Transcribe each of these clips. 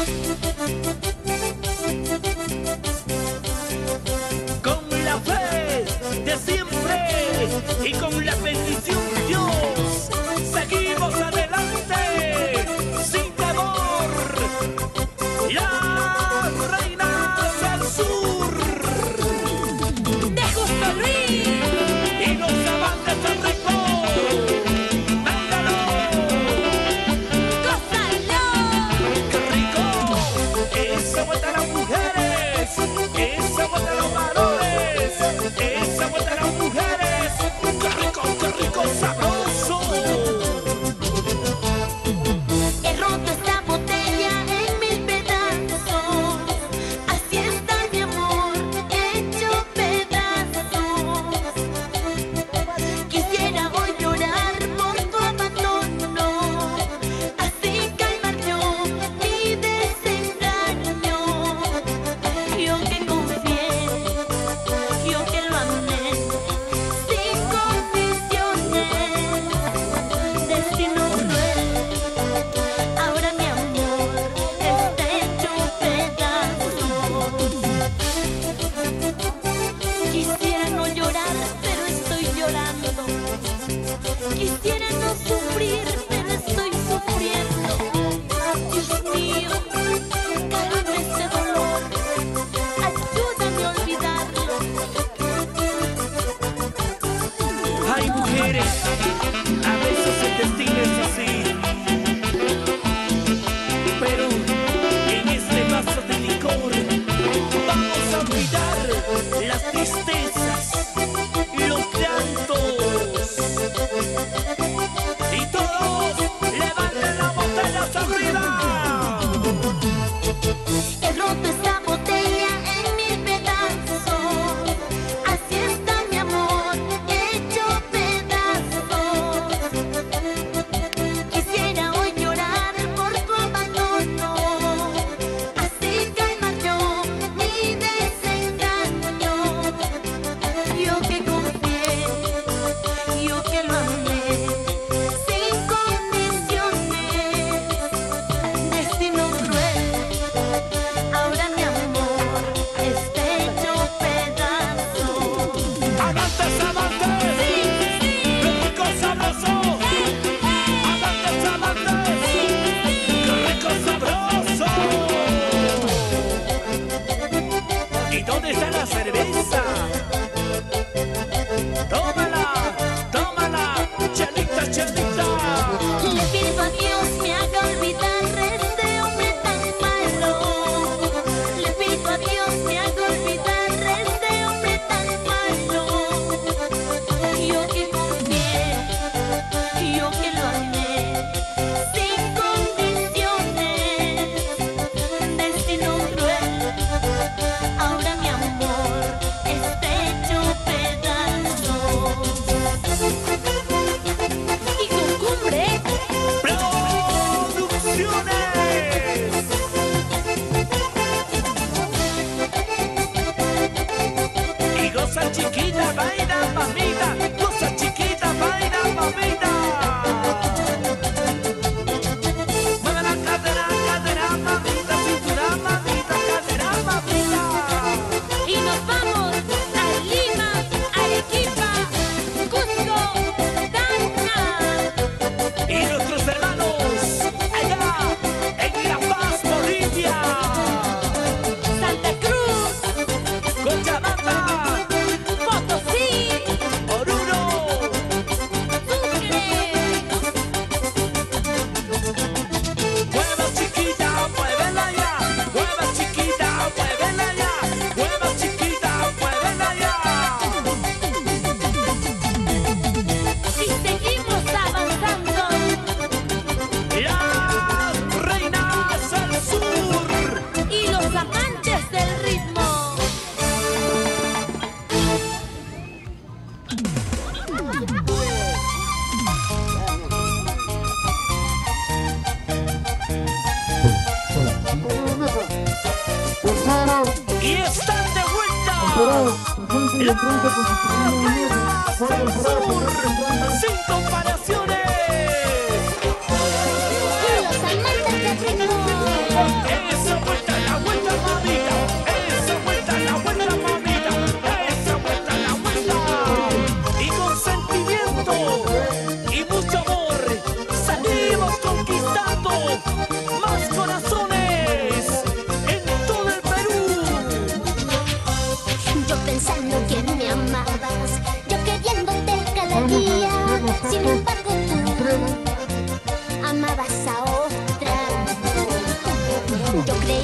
Con la fe de siempre y con la bendición de Dios, seguimos adelante sin temor. La reina del sur de Justo Luis y los amantes del ritmo. ¡Véndalo! ¡Gózalo! ¡Qué rico! Esa vuelta a las mujeres, esa vuelta a los varones, esa vuelta a las mujeres. Qué rico, sabroso! He roto esta botella en mil pedazos, así está mi amor, hecho pedazos. Quisiera hoy llorar por tu abandono, así calmar yo mi desengaño. Yo que confié, yo que lo amé, sin condiciones, destino cruel. Ahora mi amor está hecho pedazos. Quisiera no llorar, pero estoy llorando. Quisiera no sufrir, pero estoy sufriendo. Dios mío, cálmame este dolor. Ayúdame a olvidarlo. Hay mujeres, a veces el destino es así. Pero en este vaso de licor vamos a olvidar las tristezas, los llantos. Y todos levanten las botellas arriba. He roto esta botella en mil pedazos, así está mi amor, hecho pedazos. Quisiera hoy llorar por tu abandono, así calmar yo mi desengaño. Yo que confié, yo que lo amé, sin condiciones, destino cruel. Ahora mi amor está hecho pedazos. Amantes, amantes, qué rico sabroso. Amantes, amantes, qué rico sabroso. ¿Y dónde está la cerveza? Tómala, tómala, chelita, chelita. Le pido a Dios me haga olvidar este hombre tan malo. Le pido a Dios me haga olvidar este hombre tan malo. Yo que confié, yo que lo amé, sin condiciones, destino cruel. Ahora mi amor está hecho pedazos. Y con cumbre. Producciones. Y goza chiquita, baila mamita, goza chiquita, baila mamita. Mueve la cadera, cadera mamita, cintura mamita, cadera mamita. Y nos vamos a Lima, Arequipa, Cusco, Tacna. Y nuestros hermanos allá en La Paz, Bolivia, Santa Cruz, Cochabamba, Potosí, Oruro. Sucre. Mueva chiquita, muévela ya. Mueva chiquita, muévela ya. Mueva chiquita, muévela ya. Y seguimos avanzando. Las reinas del sur. Y los amantes del ritmo. Y están de vuelta. Las reinas del sur. Sin comparaciones. Y los amantes del ritmo. Es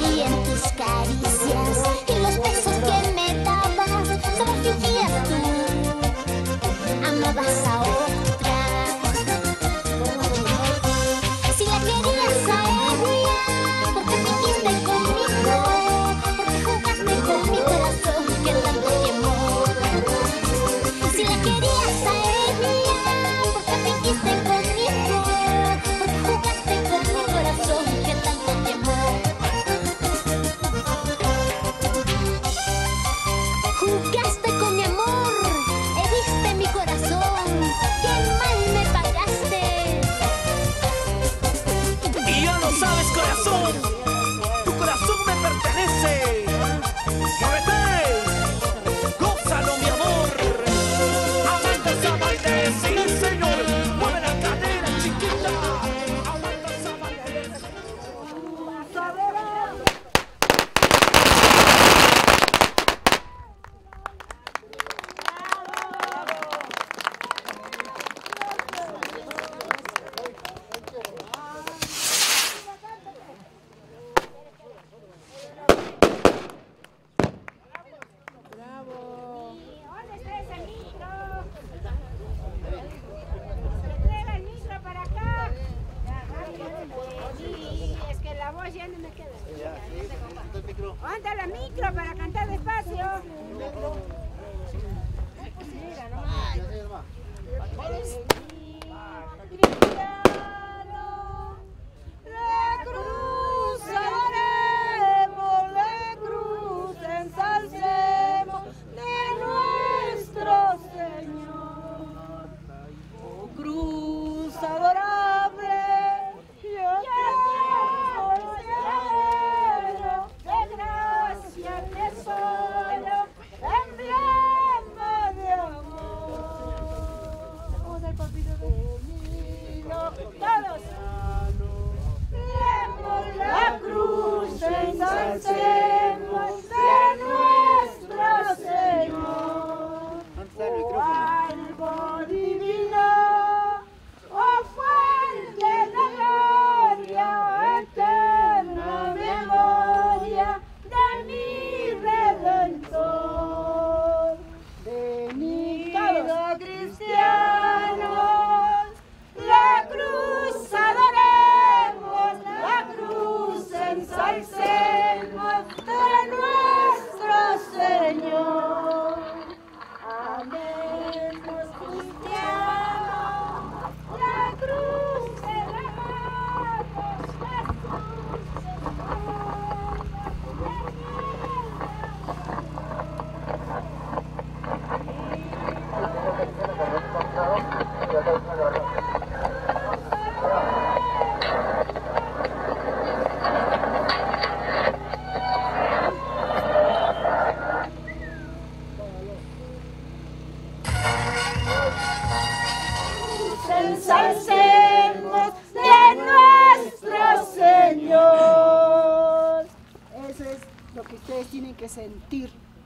creí en tus caricias y los besos que me dabas. Solo fingías tú, amabas a otra. Si la querías a ella, porque fingiste conmigo, porque jugaste con mi corazón que tanto te amó. Si la querías a ella, porque fingiste conmigo, porque jugaste con mi corazón que tanto te amó. Jugaste con mi amor, heriste mi corazón, qué mal me pagaste. Y ya lo sabes, corazón, tu corazón me pertenece. ¡Muévete! ¡Gózalo, mi amor! ¡Aguanta esa baile! ¡Sí, señor! ¡Mueve la cadera, chiquita! ¡Aguanta esa baile! ¿Dónde está ese micro? ¿Se trae el micro para acá? Sí, es que la voz ya no me queda. ¿Dónde está la micro para cantar despacio? La cruz adoremos, la cruz ensalcemos de nuestro Señor. Oh cruz adorable, yo te considero de gracia tesoro, emblema de amor. Vamos al papito de todos. La cruz ensalcemos de nuestro Señor. Oh algo divino, oh fuente de gloria, eterna memoria de mi Redentor. Venid cristianos, la cruz adoremos, la cruz ensalcemos de nuestro Señor. Amemos cristianos, la cruz derramamos, la cruz ensalcemos de nuestro Señor. Eso es lo que ustedes tienen que sentir.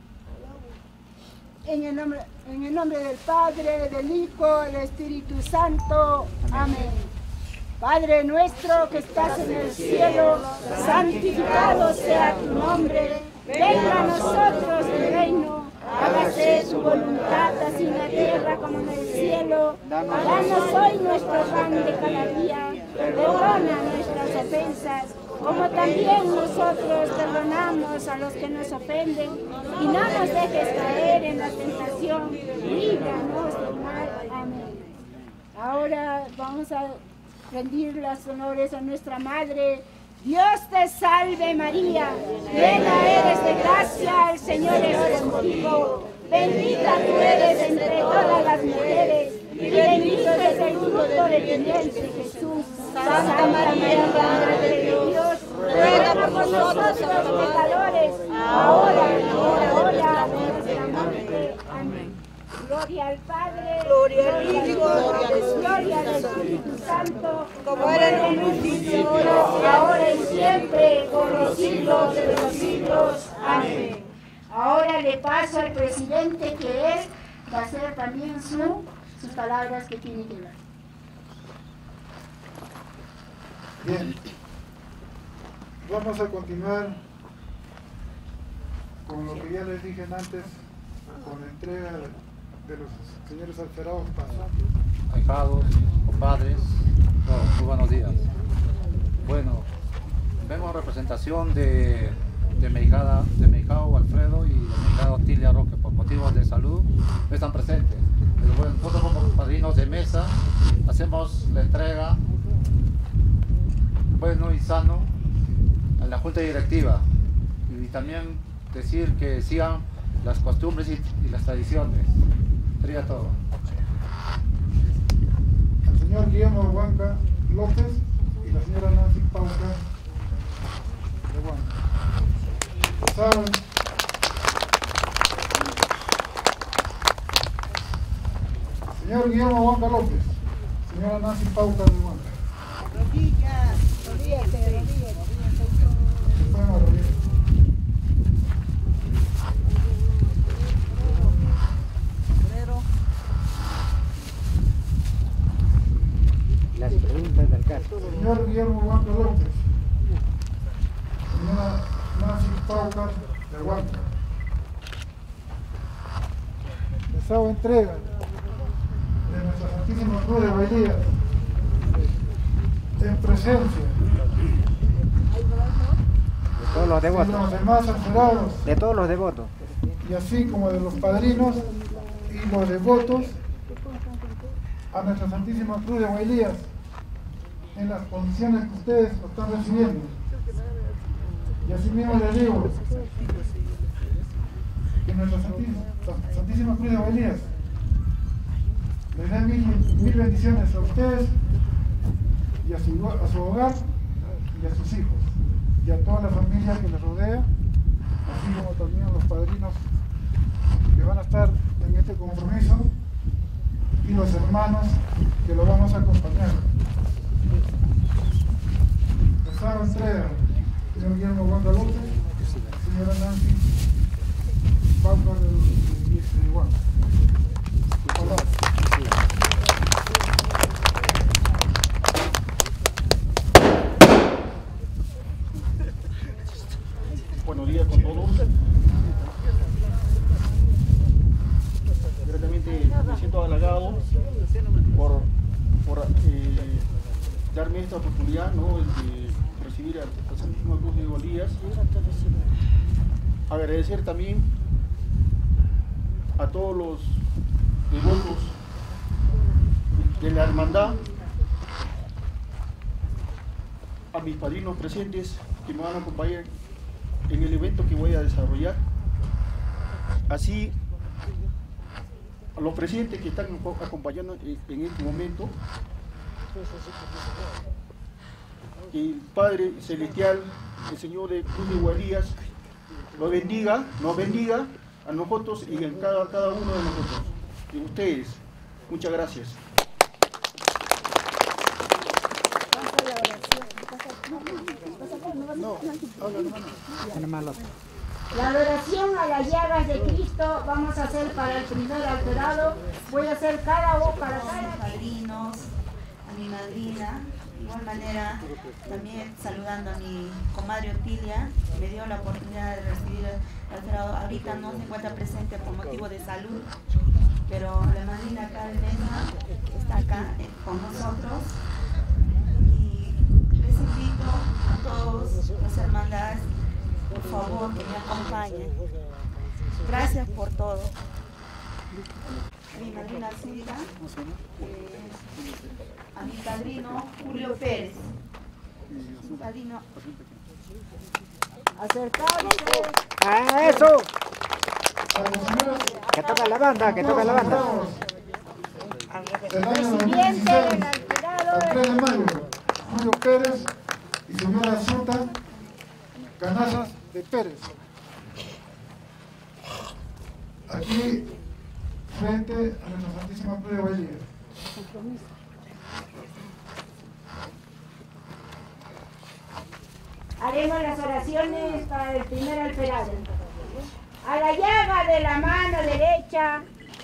En el nombre del Padre, del Hijo, del Espíritu Santo. Amén. Padre nuestro que estás en el cielo, santificado sea tu nombre. Venga a nosotros el reino. Hágase tu voluntad, así en la tierra como en el cielo. Danos hoy nuestro pan de cada día. Perdona nuestras ofensas, como también nosotros perdonamos a los que nos ofenden. Y no nos dejes caer en la tentación, líbranos del mal. Amén. Ahora vamos a rendir los honores a nuestra Madre. Dios te salve María, llena eres de gracia, el Señor es contigo. Bendita tú eres entre todas las mujeres, y bendito es el fruto de tu vientre, Jesús. Santa María, Madre de Dios, ruega por nosotros los pecadores, ahora y en la hora de nuestra muerte. Amén. Gloria al Padre, gloria al Hijo, gloria al Espíritu Santo, como era en un principio, ahora y siempre, por los siglos de los siglos. Amén. Ahora le paso al presidente que él va a hacer también sus palabras que tiene que dar. Bien, vamos a continuar con lo que ya les dije antes, con la entrega de los señores alterados para ahijados, compadres, todos, muy buenos días. Bueno, vemos representación de mi hijado Alfredo y de mi hijado Tilia Roque. Por motivos de salud no están presentes, pero bueno, nosotros como padrinos de mesa hacemos la entrega bueno y sano a la junta directiva, y también decir que sigan las costumbres y las tradiciones. Sería todo. al señor Guillermo Huanca López y la señora Nancy Pauca de Huanca. ¿Saben? Señor Guillermo Huanca López, señora Nancy Pauca de Huanca. Rodillas, rodillas. Se pueden arrodillar. Las preguntas del caso. Señor Guillermo Huanca López, señora Nancy Pauca de Huanca. Les hago entrega de nuestra Santísima Cruz de Bailías en presencia De todos los de devotos. los demás alterados, De todos los devotos. y así como de los padrinos y los devotos a nuestra Santísima Cruz de Bailías en las condiciones que ustedes lo están recibiendo. Y así mismo les digo que nuestra Santísima Cruz de Bailías les dé mil bendiciones a ustedes y a su hogar y a sus hijos y a toda la familia que les rodea, así como también a los padrinos que van a estar en este compromiso y los hermanos que lo vamos a acompañar. Les hago entrega, señor Guillermo Huanca López, señora Nancy Pauca de Huanca. Hola. Buenos días con todos. Realmente me siento halagado por darme esta oportunidad, ¿no?, de recibir a Santísima Cruz de Bailías. Agradecer también a todos los devotos de la hermandad, a mis padrinos presentes que me van a acompañar en el evento que voy a desarrollar, así a los presentes que están acompañando en este momento. Que el Padre Celestial, el Señor de Cruz de Bailías, nos bendiga a nosotros y a cada uno de nosotros, y ustedes. Muchas gracias. La adoración a las llagas de Cristo vamos a hacer para el primer alterado. Voy a hacer cada voz para cada padrinos, a mi madrina, de igual manera también saludando a mi comadre Otilia, que me dio la oportunidad de recibir el alterado. Ahorita no se encuentra presente por motivo de salud, pero la madrina acá de mesa está acá con nosotros, y les invito a todos los hermandades, por favor, que me acompañen. Gracias por todo. Mi madrina Silvia, a mi padrino Julio Pérez, mi padrino. acercarse. ¡Ah, eso! Que toca la banda, que toca la banda. Del año Presidente 2016, del alterado. al 3 de mayo, Julio Pérez y señora Zuta Canazas de Pérez. Aquí, frente a nuestra Santísima Cruz de Bailías. Haremos las oraciones para el primer alterado. A la llaga de la mano derecha.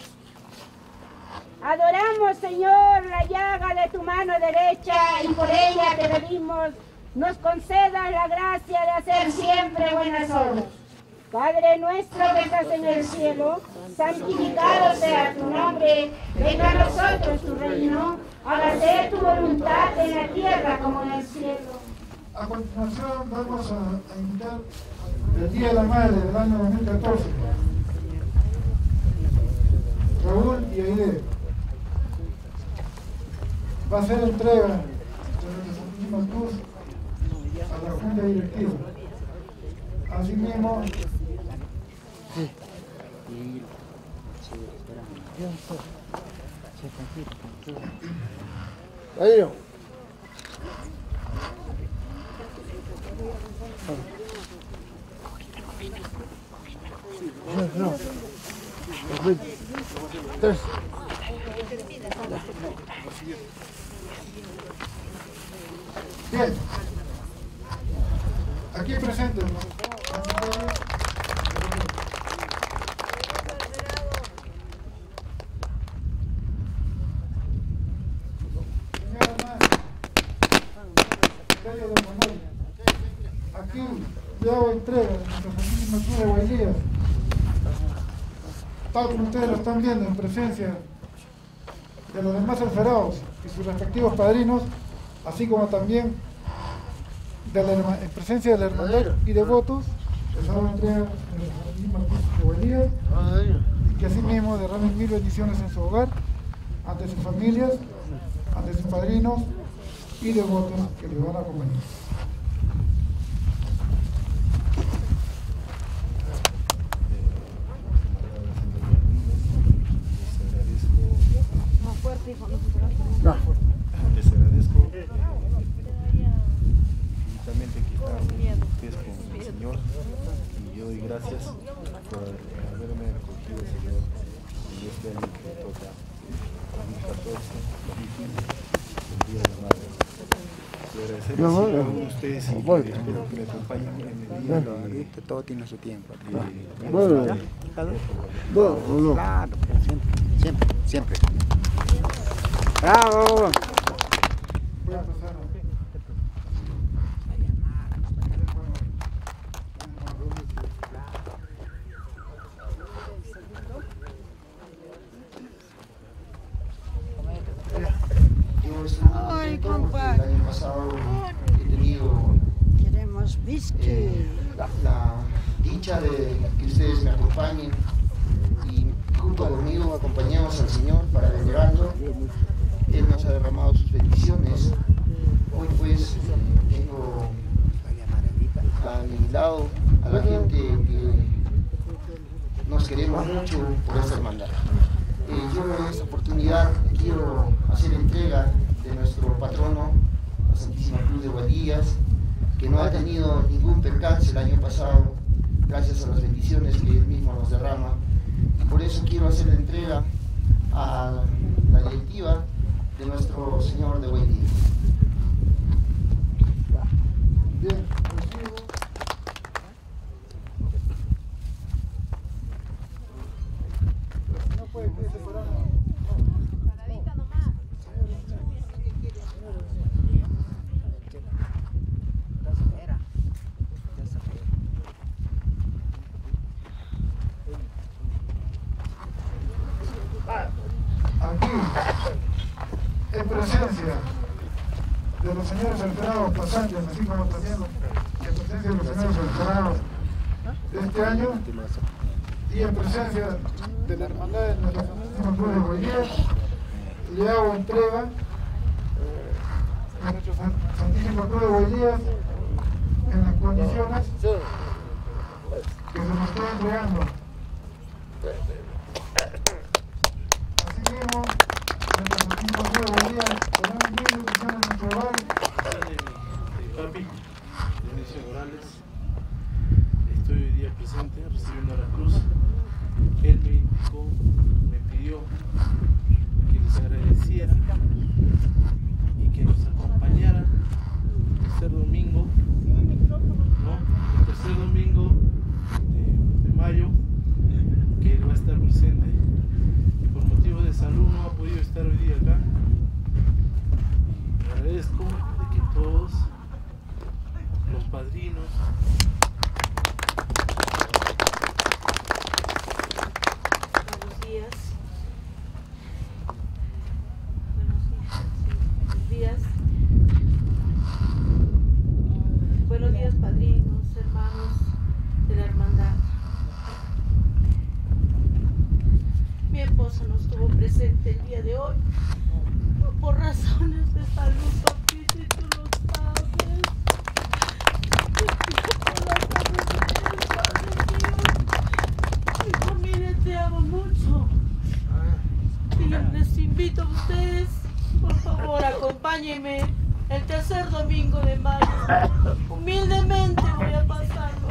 Adoramos, Señor, la llaga de tu mano derecha, y por ella te pedimos nos concedas la gracia de hacer siempre buenas obras. Padre nuestro que estás en el cielo, santificado sea tu nombre, venga a nosotros tu reino, hágase tu voluntad en la tierra como en el cielo. A continuación vamos a invitar el Día de la Madre del año 2014. Raúl y Aide. Va a ser entrega de nuestra Santísima Cruz a la Junta Directiva. Asimismo, bien, aquí presente. Aquí le hago entrega de nuestra Santísima Cruz de Guaylías, tal como ustedes lo están viendo en presencia de los demás alferados y sus respectivos padrinos, así como también en presencia de la hermandad y devotos, les hago entrega de nuestra Santísima Cruz de Guaylías y que así mismo derramen mil bendiciones en su hogar, ante sus familias, ante sus padrinos y devotos que les van a acompañar. Les agradezco infinitamente que están ustedes con el Señor, y yo doy gracias por haberme acogido, Señor, en este año que me toca, 2014, 2015, el Día de la Madre. Y agradecerles a ustedes y espero que me acompañen en el día de... Todo tiene su tiempo. Claro, Siempre. ¡Bravo! Voy a pasar Ay, compadre. El año pasado he tenido la dicha de que ustedes me acompañen y junto conmigo acompañamos al Señor para venerarlo. Él nos ha derramado sus bendiciones. Hoy pues tengo a mi lado a la gente que nos queremos mucho por esta hermandad. Yo en esta oportunidad quiero hacer entrega de nuestro patrono, la Santísima Cruz de Guaylías, que no ha tenido ningún percance el año pasado, gracias a las bendiciones que él mismo nos derrama. Y por eso quiero hacer la entrega a la directiva de nuestro Señor de Guaylías. bien. No puede separar. Aquí, en presencia de los señores alferados pasantes, así como también en presencia de los señores alferados de este año, y en presencia de la hermandad de nuestra Santísima Cruz de Guaylías, le hago entrega a nuestra Santísima Cruz de Guaylías en las condiciones que se nos está entregando. Asimismo, nuestra Santísima Cruz de Guaylías tenemos mil bendiciones en nuestro hogar. Papi, Dionisio Morales, estoy hoy día presente recibiendo la cruz. Él me indicó, me pidió que les agradeciera y que nos acompañara el tercer domingo, ¿no? El tercer domingo de mayo, que él va a estar presente y por motivos de salud no ha podido estar hoy día acá. Y agradezco de que todos los padrinos presente el día de hoy. Por razones de salud, papito, y tú lo sabes. Por la salud de él, Padre mío. Mi familia te ama mucho. Y les invito a ustedes, por favor, acompáñenme el tercer domingo de mayo. Humildemente voy a pasarlo.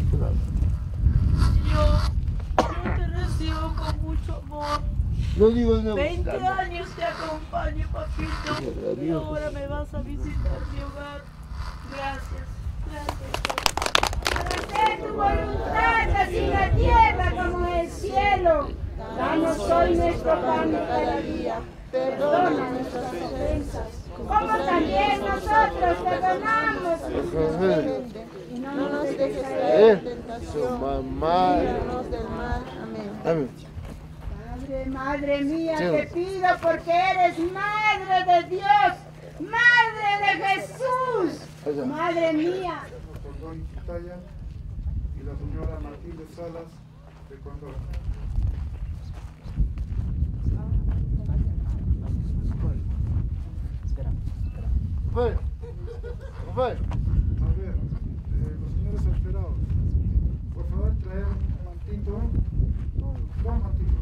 Yo te recibo con mucho amor. No digo nada. 20 años te acompaño, papito. Y ahora me vas a visitar mi hogar. Gracias, gracias. Para hacer tu voluntad, así en la tierra como en el cielo. Danos hoy nuestro pan de cada día. Perdona nuestras ofensas, como también nosotros perdonamos a los que nos ofenden. Y no nos dejes caer en tentación. Líbranos del mal. Amén. Padre, Madre mía, te pido porque eres Madre de Dios, Madre de Jesús, Madre mía. Condori Quintaya y la señora Matilde Salas de Condori. Bueno, bueno. A ver, los señores alterados, por favor traer un mantito, dos mantitos.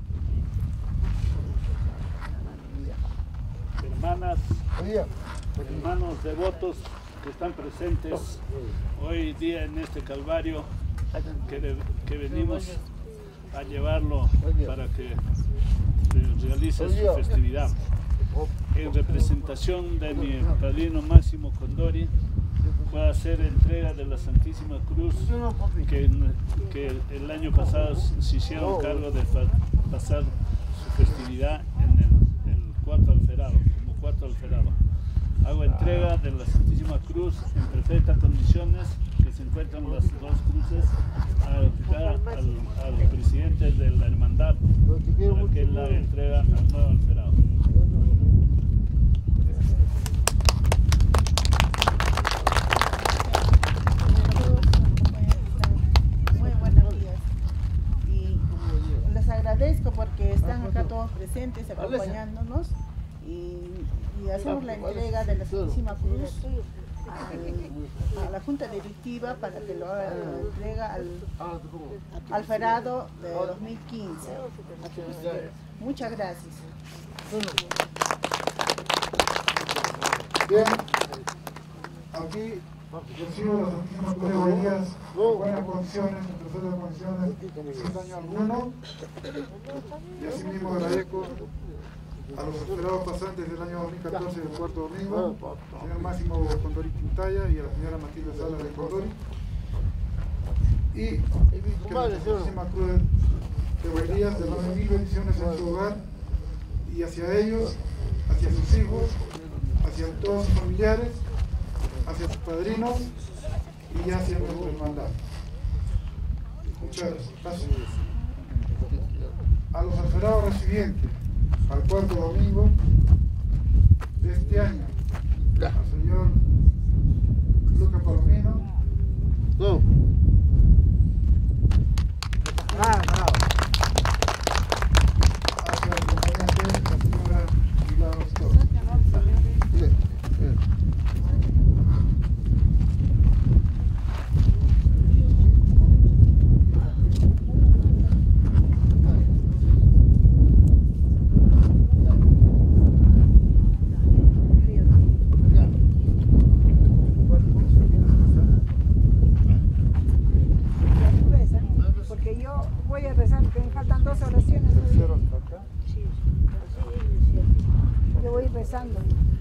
Hermanas, hermanos devotos que están presentes hoy día en este Calvario que venimos a llevarlo para que se realice su festividad. En representación de mi padrino Máximo Condori, voy a hacer entrega de la Santísima Cruz que el año pasado se hicieron cargo de pasar su festividad en el cuarto alferado, como cuarto alferado. Hago entrega de la Santísima Cruz en perfectas condiciones, que se encuentran las dos cruces, al presidente de la hermandad, para que él la entrega al nuevo alferado. Muy buenos días. Y les agradezco porque están acá todos presentes, acompañándonos. Y hacemos la entrega de la Santísima Cruz a la Junta Directiva para que lo haga la entrega al alferado de 2015. Muchas gracias. Bien, aquí recibo la Santísima Cruz de Bahías en buenas condiciones, en perfectas condiciones, sin daño alguno. Y asimismo agradezco a los esperados pasantes del año 2014 del cuarto domingo, al señor Máximo Condori Quintaya y a la señora Matilde Salas de Condori. Y que la Santísima Cruz de Bahías derrame mil bendiciones en su hogar y hacia ellos, hacia sus hijos, hacia todos sus familiares, hacia sus padrinos y hacia nuestra hermandad. Muchas gracias. A los alferados recibientes, al cuarto domingo de este año, al señor Lucas Palomino, hacia el acompañante, la señora Milagros Torres. Porque yo voy a rezar, porque me faltan 2 oraciones. Yo voy rezando.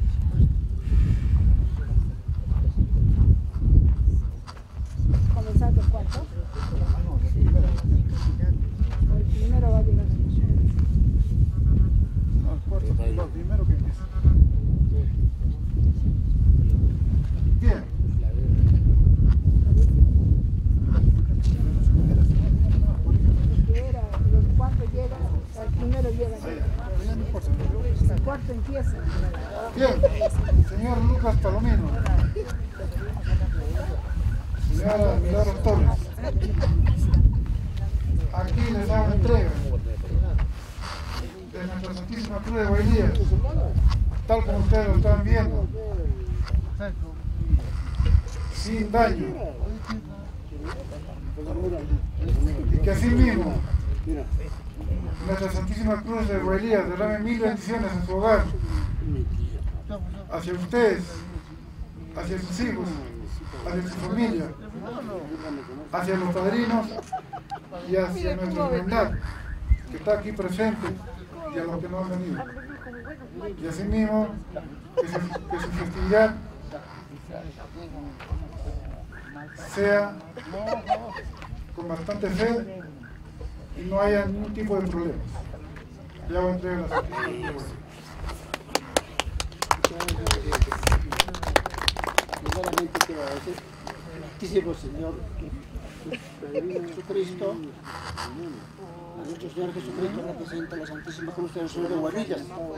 Comenzando el cuarto. El primero va a llegar. No, el cuarto, el primero que empieza. Bien. El cuarto llega, el primero llega. El cuarto empieza. Bien, señor Lucas Palomino. Señora Milagros Torres. Aquí les hago entrega de nuestra Cruz de Huaylillas, tal como ustedes lo están viendo, sin daño. Y que así mismo nuestra Santísima Cruz de Huaylillas derrame 1000 bendiciones en su hogar, hacia ustedes, hacia sus hijos, hacia su familia, hacia los padrinos y hacia nuestra hermandad que está aquí presente y a los que no han venido. Y asimismo que su festividad sea con bastante fe y no haya ningún tipo de problema. Ya voy a entregar la Santísima Cruz. Primeramente quiero agradecer al Señor Jesucristo, a nuestro Señor Jesucristo representa la Santísima Cruz del Señor de Huaylillas.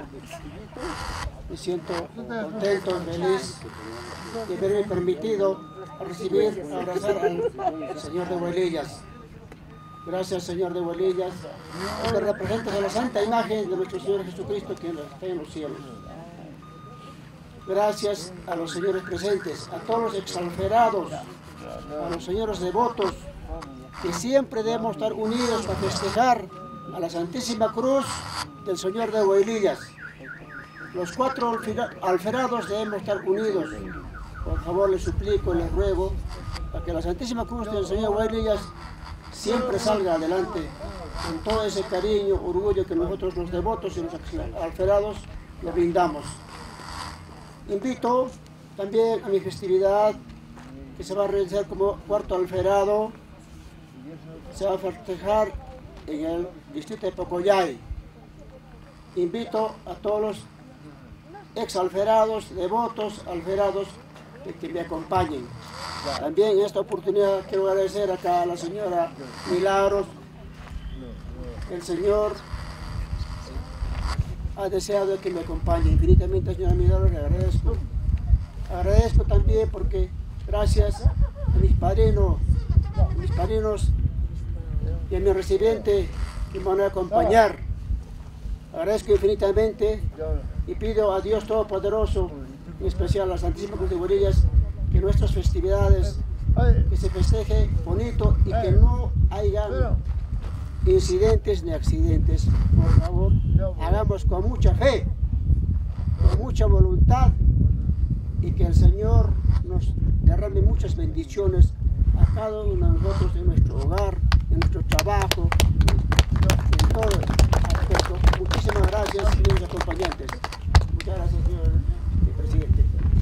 Me siento contento, feliz de haberme permitido recibir, abrazar al Señor de Huaylillas. Gracias, Señor de Huaylillas, que representas a la santa imagen de nuestro Señor Jesucristo que está en los cielos. Gracias a los señores presentes, a todos los exalferados, a los señores devotos, que siempre debemos estar unidos para festejar a la Santísima Cruz del Señor de Huaylillas. Los 4 alferados debemos estar unidos. Por favor, les suplico, les ruego, para que la Santísima Cruz del Señor de Huaylillas siempre salga adelante, con todo ese cariño, orgullo que nosotros los devotos y los alferados le brindamos. Invito también a mi festividad que se va a realizar como 4º alferado. Se va a festejar en el distrito de Pocoyay. Invito a todos los exalferados, devotos, alferados que me acompañen. También en esta oportunidad quiero agradecer acá a la señora Milagros. El Señor ha deseado que me acompañe. Infinitamente, señora Milagros, le agradezco. Agradezco también porque gracias a mis padrinos y a mi residente que me van a acompañar. Agradezco infinitamente y pido a Dios Todopoderoso, en especial a la Santísima Cruz de Huaylillas, que nuestras festividades, que se festeje bonito y que no haya incidentes ni accidentes. Por favor, hagamos con mucha fe, con mucha voluntad, y que el Señor nos derrame muchas bendiciones a cada uno de nosotros en nuestro hogar, en nuestro trabajo, en todo aspecto. Muchísimas gracias, señores acompañantes. Muchas gracias, señor presidente.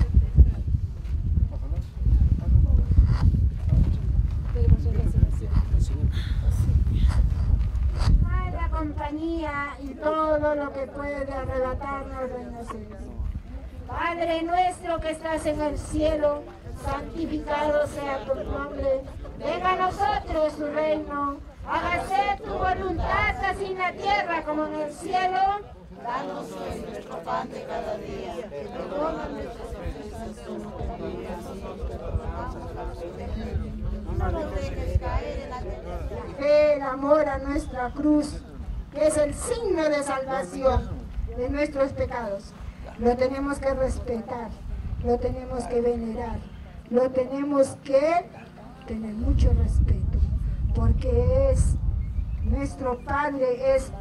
La compañía y todo lo que puede arrebatarnos de nosotros. Padre nuestro que estás en el cielo, santificado sea tu nombre. Venga a nosotros tu reino. Hágase tu voluntad así en la tierra como en el cielo. Danos hoy nuestro pan de cada día. Perdona nuestras ofensas como también nosotros perdonamos a los ofensores. No nos dejes caer en la tentación. El amor a nuestra cruz, que es el signo de salvación de nuestros pecados. Lo tenemos que respetar, lo tenemos que venerar, lo tenemos que tener mucho respeto, porque es nuestro Padre, es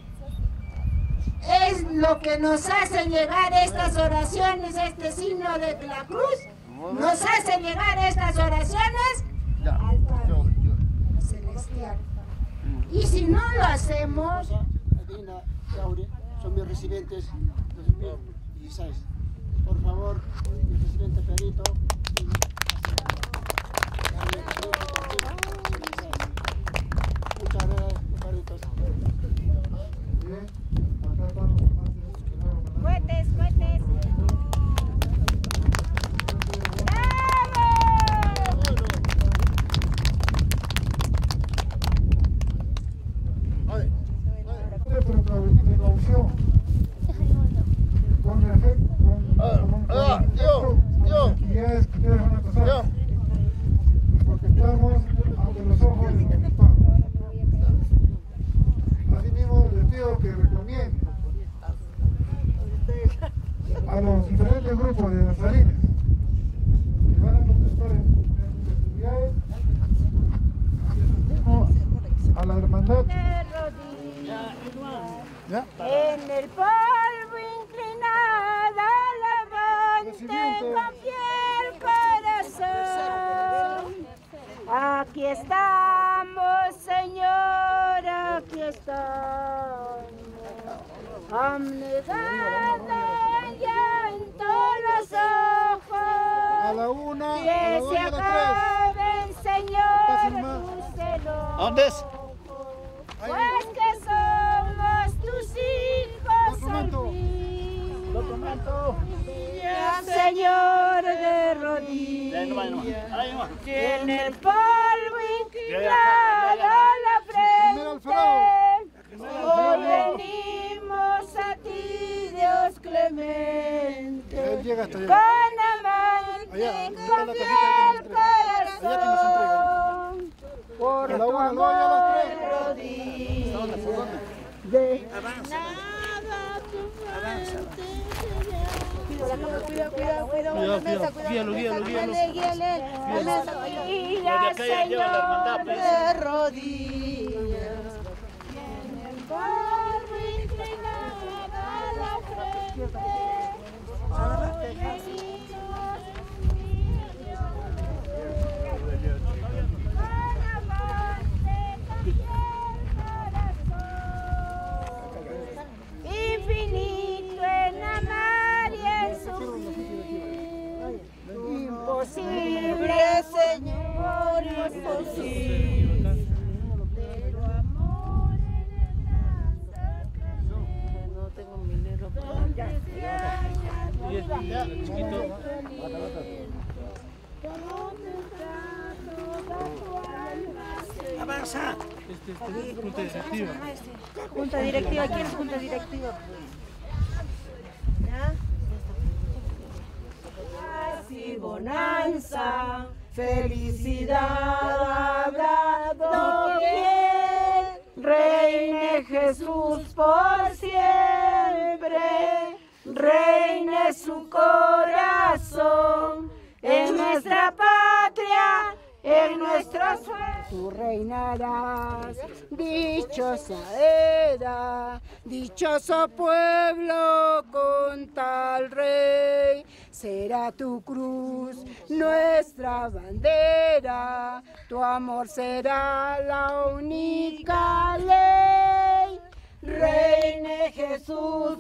lo que nos hace llegar estas oraciones, este signo de la cruz, nos hace llegar estas oraciones al Padre Celestial. Y si no lo hacemos... Adina, Laure, son mis residentes 2016. Por favor, mi presidente Perito. Muchas gracias, Perito. Cohetes, cohetes. Precaución, con actividades que ustedes van a pasar, porque estamos ante los a la hermandad. de rodillas. ¿Ya? En el polvo inclinada, levante con fiel corazón. Aquí estamos, Señor, aquí estamos. Abnegada ya en todos los ojos. A la una, que a la dos se y a la acaben, Señor, tus celos. ¿A dónde es? Pues que somos tus hijos al fin. Ya, Señor, de rodillas, y en el polvo inclinado la frente, hoy venimos a ti, Dios clemente, Él llega hasta allá. con amante, con fiel corazón, por A la tu una, a la dos y a las amor tres. rodillas. ¿Dónde? ¿Por dónde? Cuidado, guíale. Señor, de rodillas, y en el polvo inclinada la frente, hoy venimos con amante, con fiel corazón, infinito en amar y en sufrir, imposible, Señor, imposible. Pero amor en el gran sacramento. No tengo mi negro. Avanza. Junta directiva. Junta directiva, ¿quién es junta directiva? Así bonanza, felicidad habrá doquier, reine Jesús por siempre, reine su corazón, en nuestra patria, en nuestro suelo. Tú reinarás, dichosa era, dichoso pueblo con tal rey. Será tu cruz nuestra bandera, tu amor será la única ley. Reine Jesús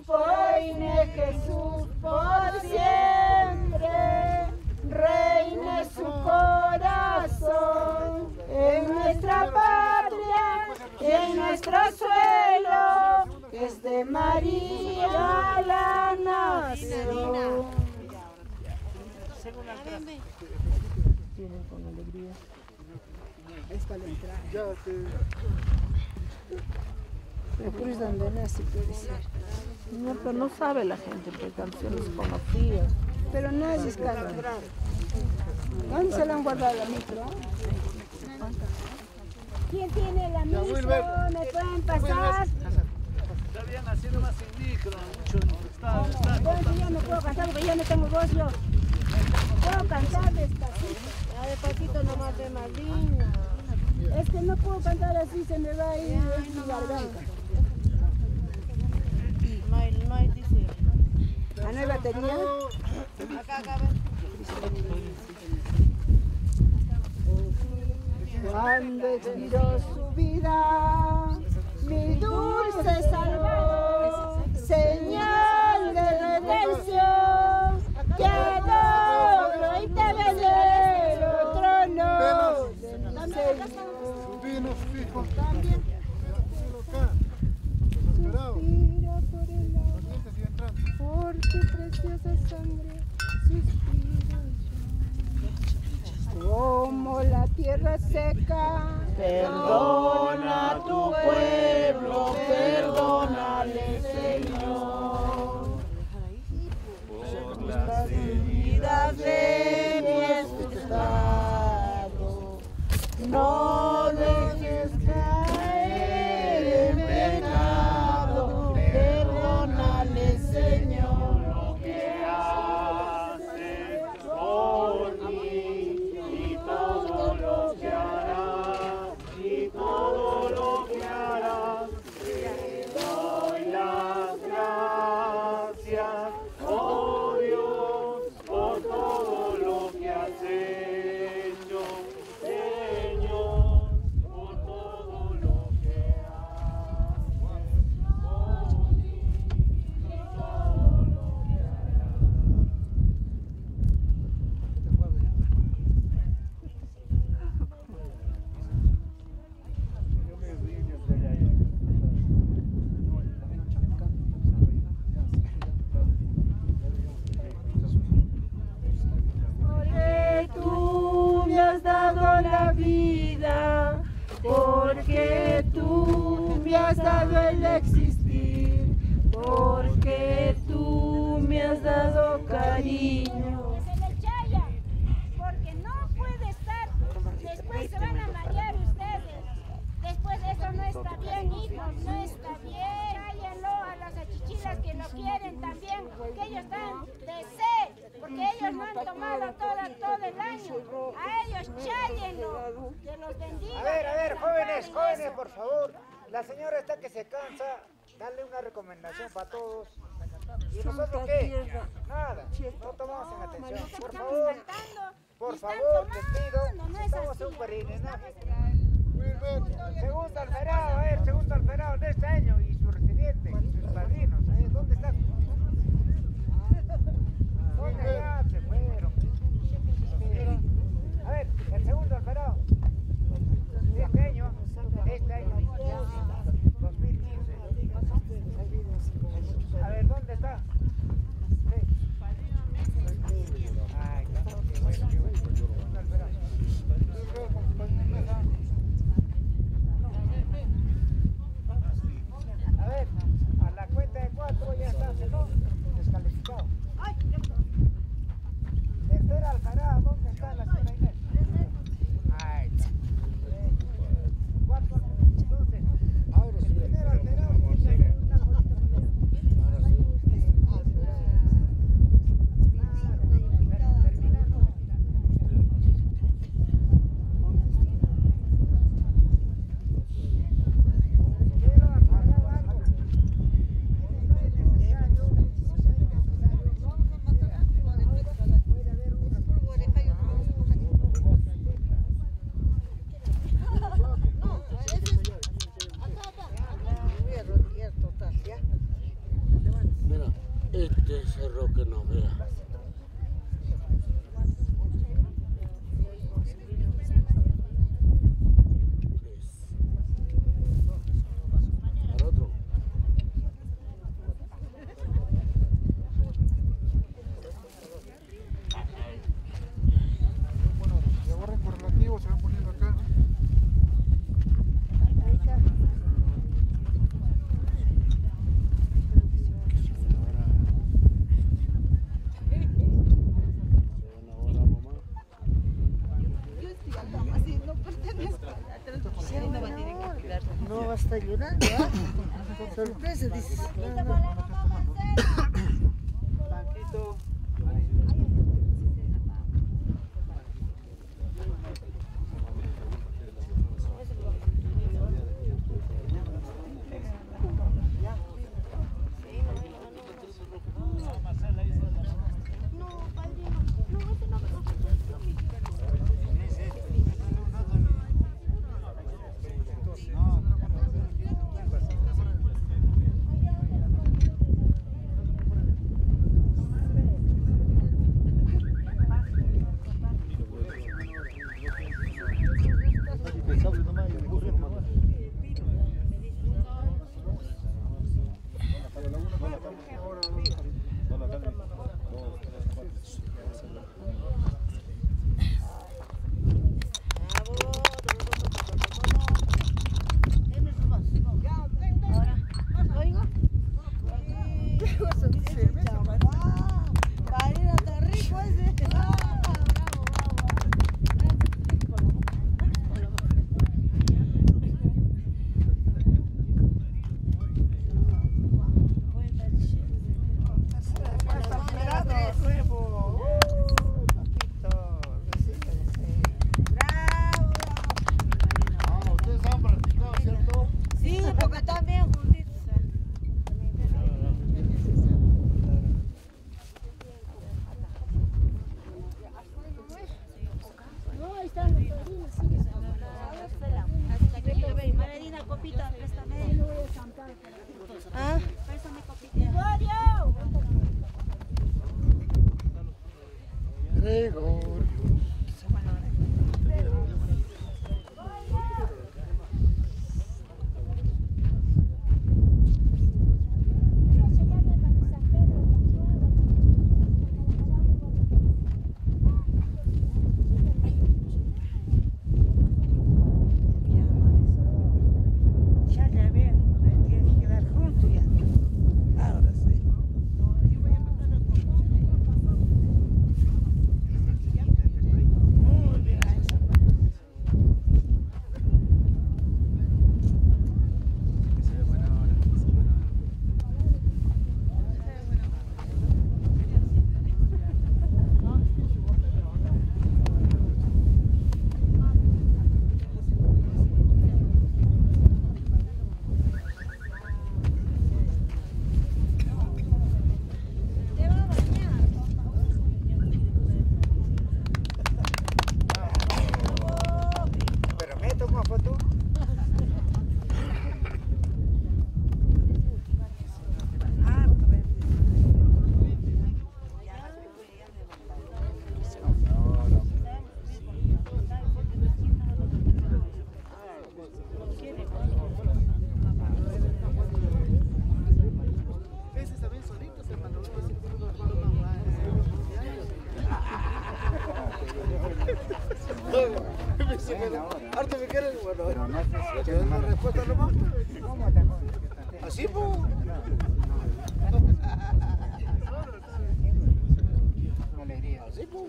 por siempre, reine su corazón, en nuestra patria, en nuestro suelo, es de María la nación. Tienen con alegría. Esta la entrada. Ya te... Pero Cruz donde nace puede ser. No, pero no sabe la gente qué canciones conocidas. Pero nadie es caro. ¿Dónde se la han guardado la micro? ¿Quién tiene la micro? Wilber. ¿Me pueden pasar? Está bien, así nomás sin micro. Bueno, yo no puedo cantar porque yo no tengo voz yo. Puedo cantar despacito. Ya despacito nomás de Malina. Es que no puedo cantar así, se me va a ir mi garganta. No hay, dice. ¿Ah, no hay batería? Acá, a ver. Cuando expiró su vida, mi dulce salvó, señal de redención, que adoro y te venero, trono del Señor. Vino fijo. También. Desesperado. Suspiro por el agua, Los dientes siguen entrando. por tu preciosa sangre, suspiro yo. Como la tierra seca, Perdona a tu pueblo, perdónale, Señor. Por las heridas de mi estado, no dejes caer en pecado, perdónale, Señor, lo que haces por mí y todo lo que harás. porque tú me has dado el existir, porque tú me has dado cariño. Se le chaya, porque no puede estar, después se van a marear ustedes. Después eso no está bien, hijos, no está bien. Cállenlo a las achichilas que lo quieren también, que ellos están de sed, porque ellos no han tomado todo el año. A ellos chállenlo, que los bendiga. A ver, jóvenes, por favor. La señora está que se cansa, dale una recomendación para todos. ¿Y nosotros qué? Nada, no tomamos en atención. Por favor, les pido, vamos a hacer un peregrinaje. Segundo Alferado de este año y su residente, sus padrinos, ¿dónde están? ¿Dónde allá se fueron? A ver, el segundo Alferado de este año, 2015. A ver, ¿dónde está? Ay, qué bueno, qué bueno. Segundo Alferado. A ver, a la cuenta de 4 ya está, ¿no? Descalificado. Tercera Alfarada, ¿dónde está la señora Inés? Ahí está. 4, entonces, ahora sí. Primero Alfarada, una cosita Mira, este cerro que no, mira. No vas a llorar, ¿ya? Sorpresa, dices. Banquito. Pero no es una respuesta nomás. ¿Cómo te acuerdas? Así, pues. Una alegría. Así, pues.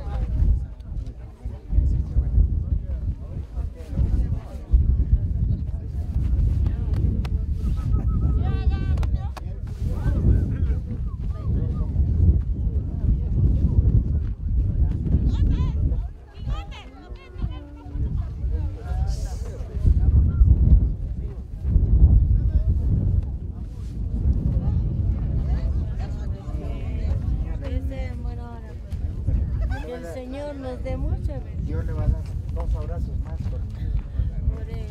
Que el Señor nos dé mucha bendición. Dios le va a dar 2 abrazos más por él.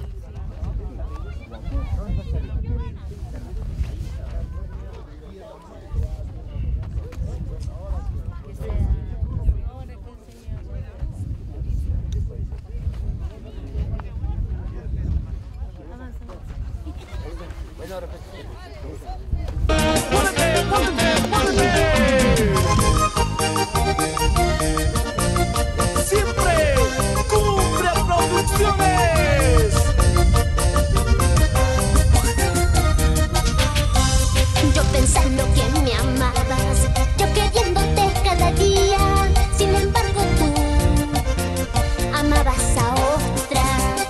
Que sea ahora que el Señor. Siempre Cumbre Producciones. Yo pensando que me amabas, yo queriéndote cada día, sin embargo tú amabas a otra.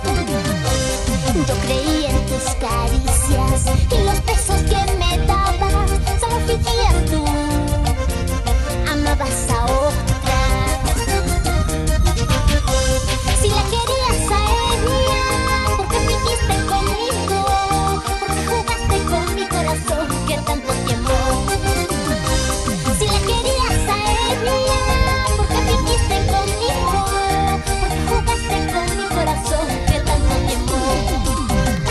Yo creí en tus caricias y los besos que me dabas, solo fingías tú amabas a otra. Si la querías a ella, ¿por qué fingiste conmigo? ¿Por qué jugaste con mi corazón que tanto te amó? Si la querías a ella, ¿por qué fingiste conmigo? ¿Por qué jugaste con mi corazón que tanto te amó?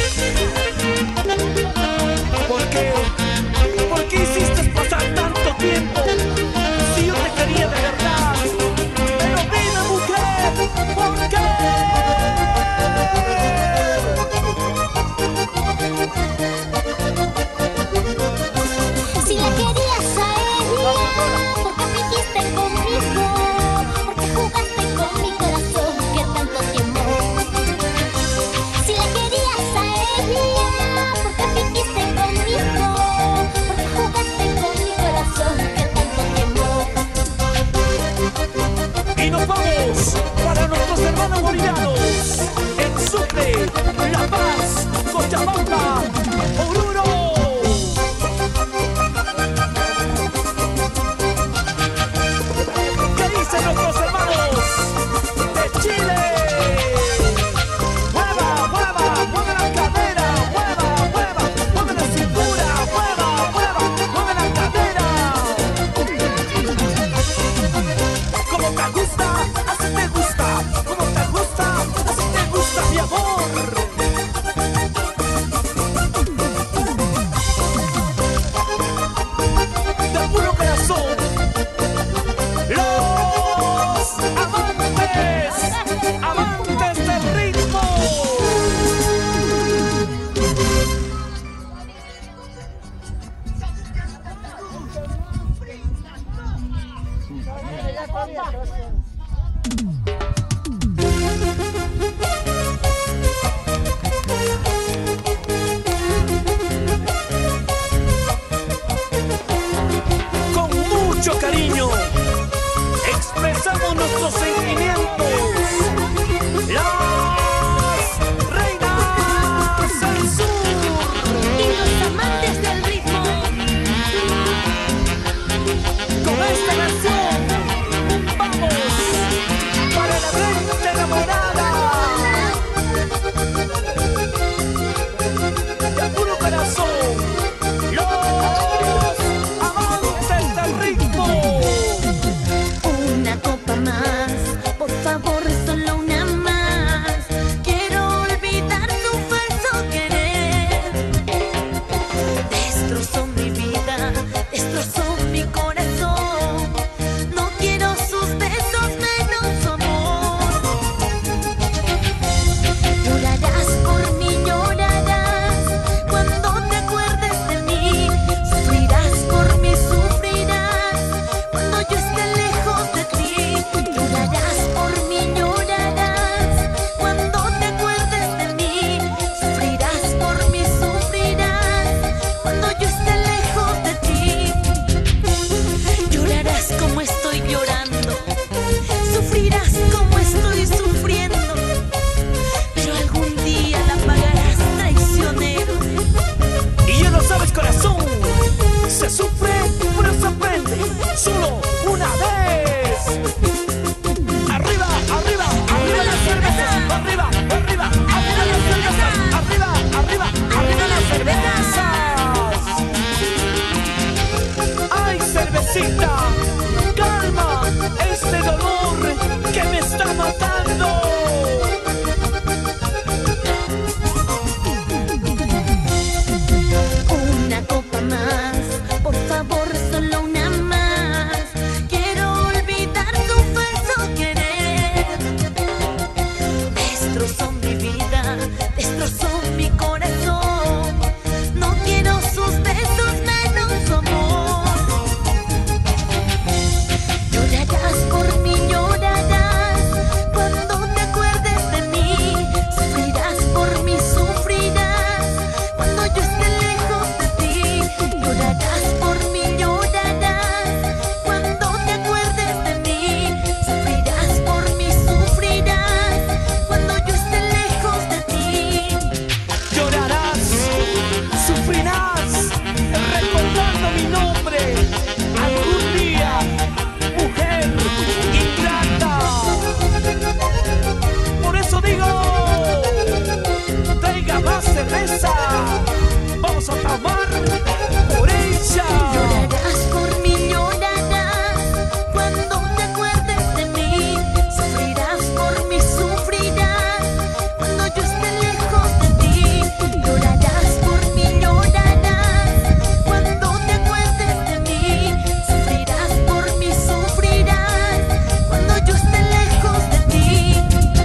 la cerveza. Vamos a tomar por ella. Llorarás por mí, llorarás cuando te acuerdes de mí. Sufrirás por mí, sufrirás cuando yo esté lejos de ti. Llorarás por mí, llorarás cuando te acuerdes de mí. Sufrirás por mí, sufrirás cuando yo esté lejos de ti.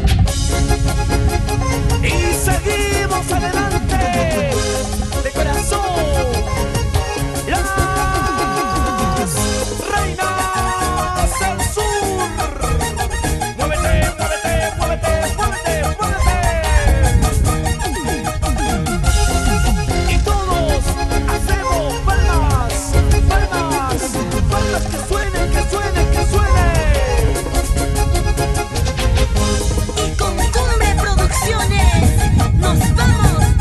Y seguimos adelante, de corazón. Las reinas del sur. Muévete, muévete, muévete, muévete, muévete. Y todos hacemos palmas, palmas, palmas que suenen, que suenen, que suenen. Y con Cumbre Producciones nos vamos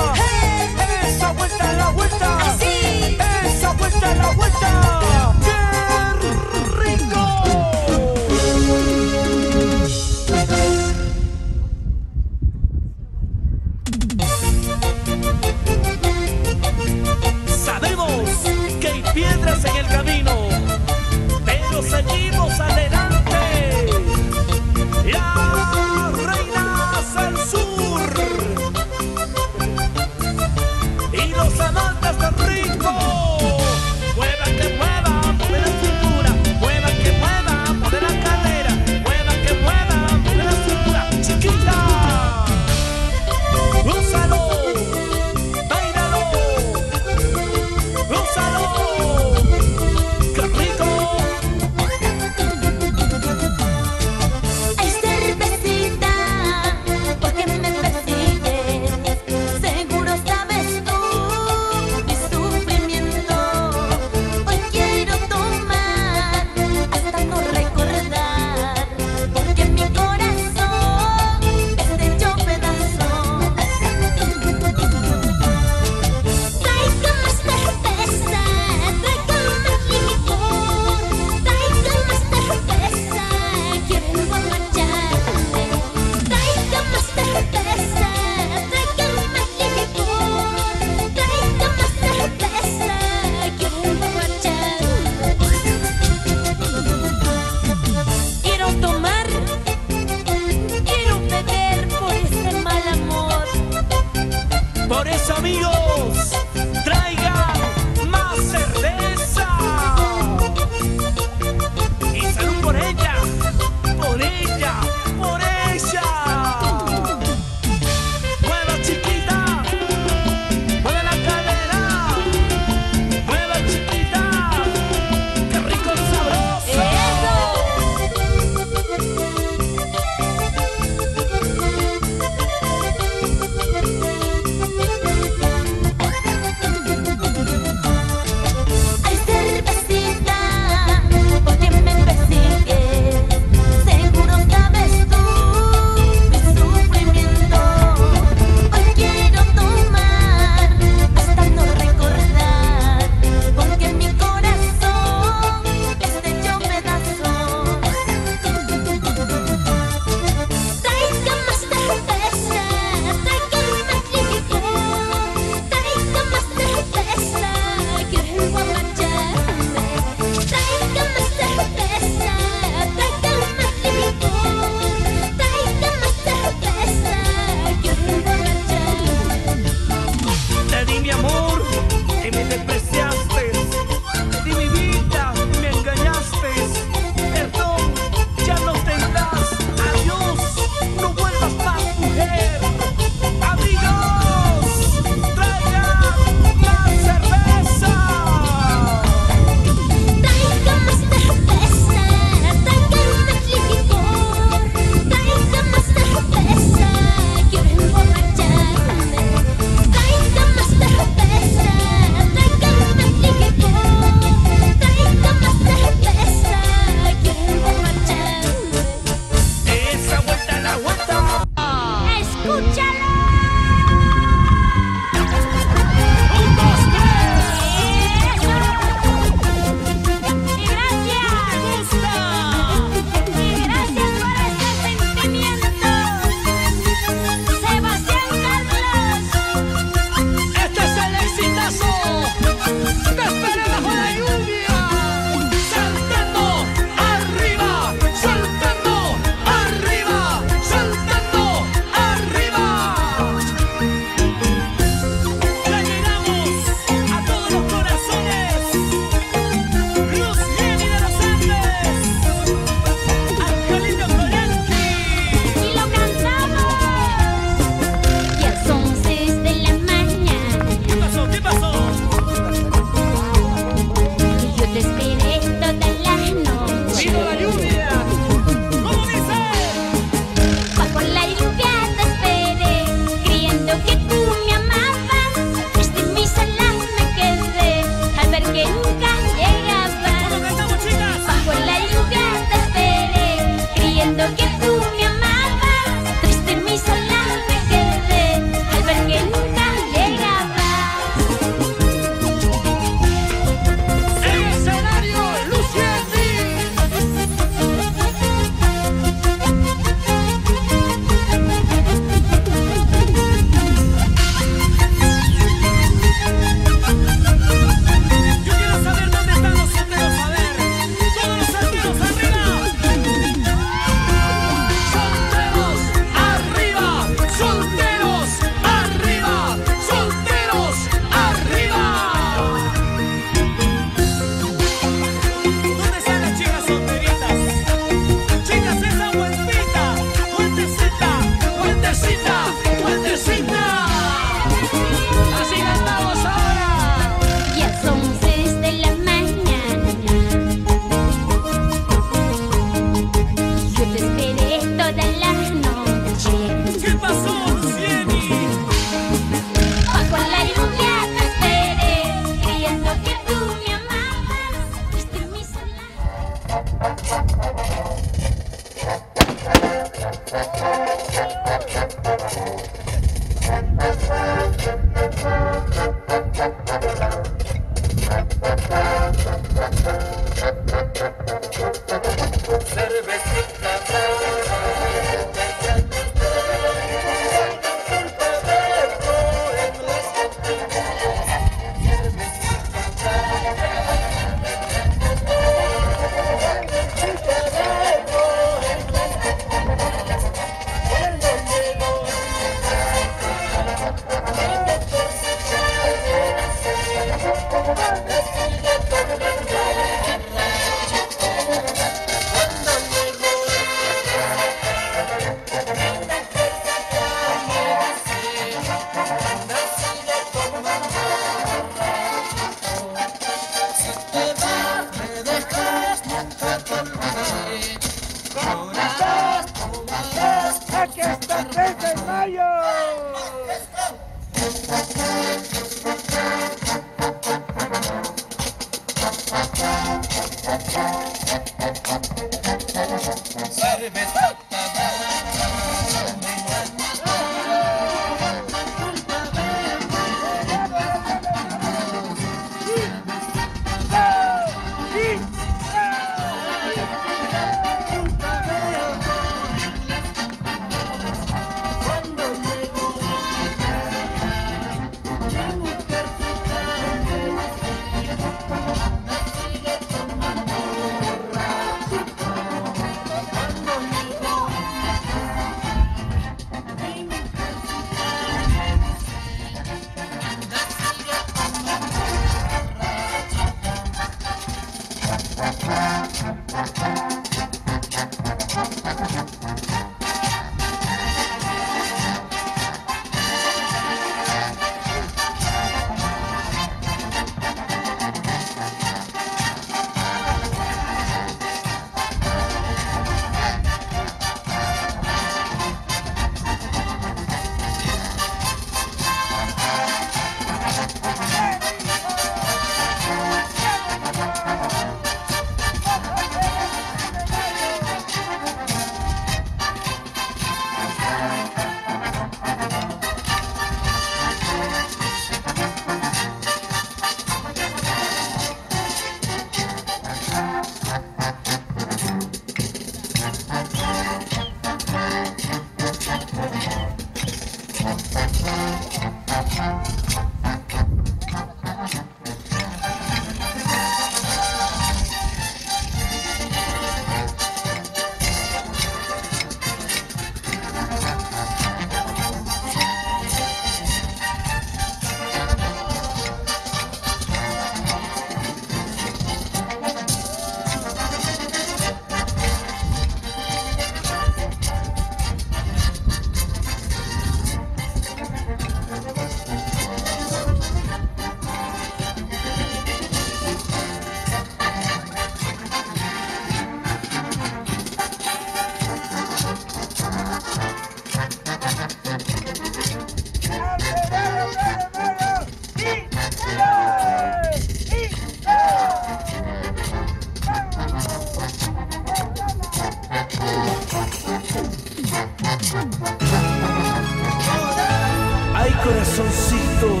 corazoncito,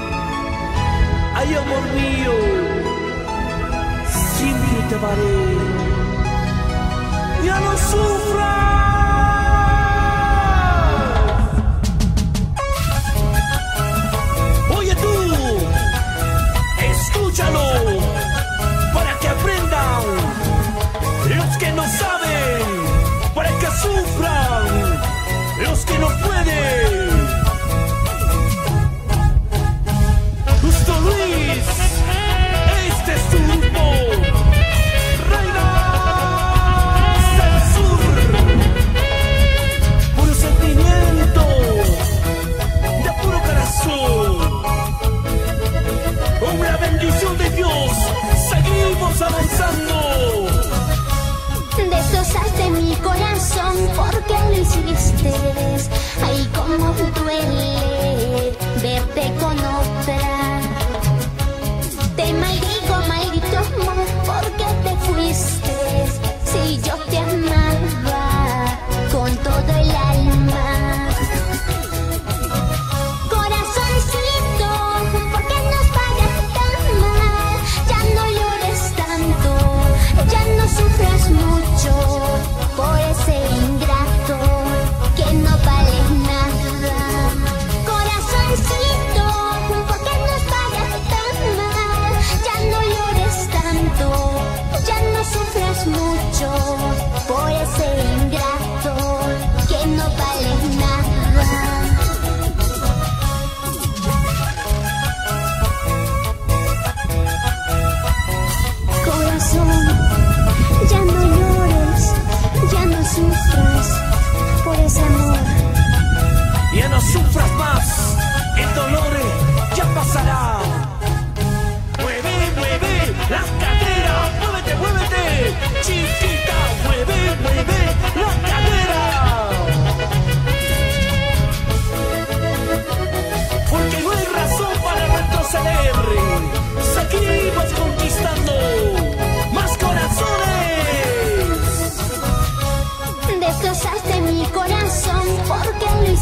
ay amor mío, siempre te amaré, ya no sufras. Oye tú, escúchalo, para que aprendan los que no saben, para que sufran los que no pueden. Justo Luis, este es tu grupo, Reinas del Sur.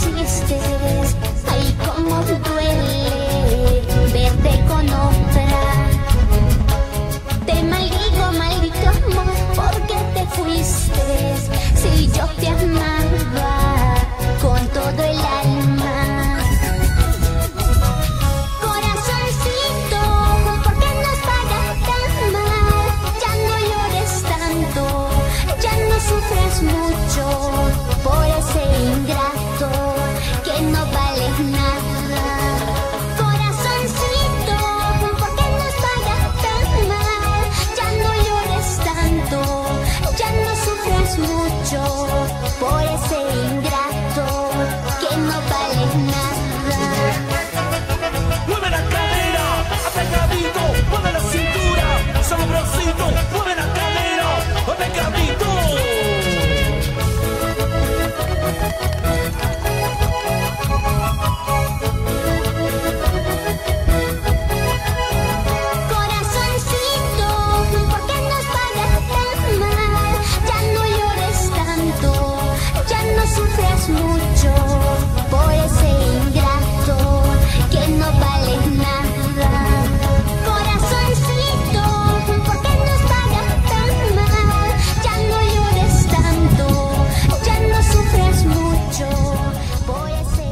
quisiste, ay cómo duele verte con otra. Te maldigo, maldito amor, porque te fuiste, si yo te amaba con todo el alma. Corazoncito, ¿por qué nos pagas tan mal? Ya no llores tanto, ya no sufras mucho por ese ingrato que no vale nada. Corazoncito, ¿por qué nos pagas tan mal? Ya no llores tanto, ya no sufras mucho por ese ingrato que no vale nada. Mueve la cadera, apegadito, mueve la cintura, sabrosito, mueve la cadera, apegadito. Corazoncito, ¿por qué nos pagas tan mal? Ya no llores tanto, ya no sufras mucho por ese ingrato que no vale nada. Corazoncito, ¿por qué nos pagas tan mal? Ya no llores tanto, ya no sufras mucho por ese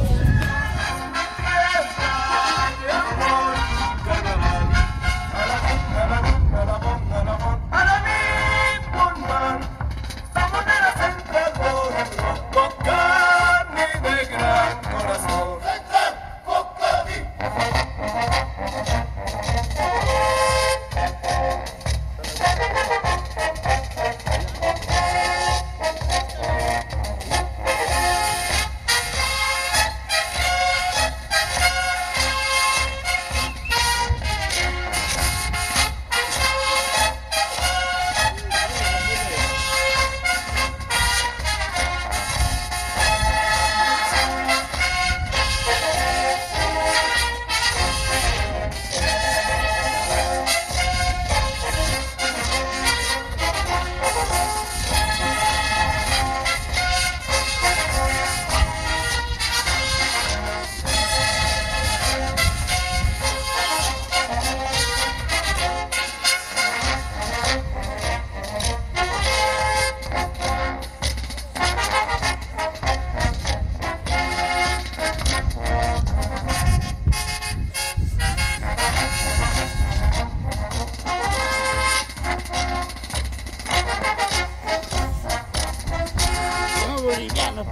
boliviano.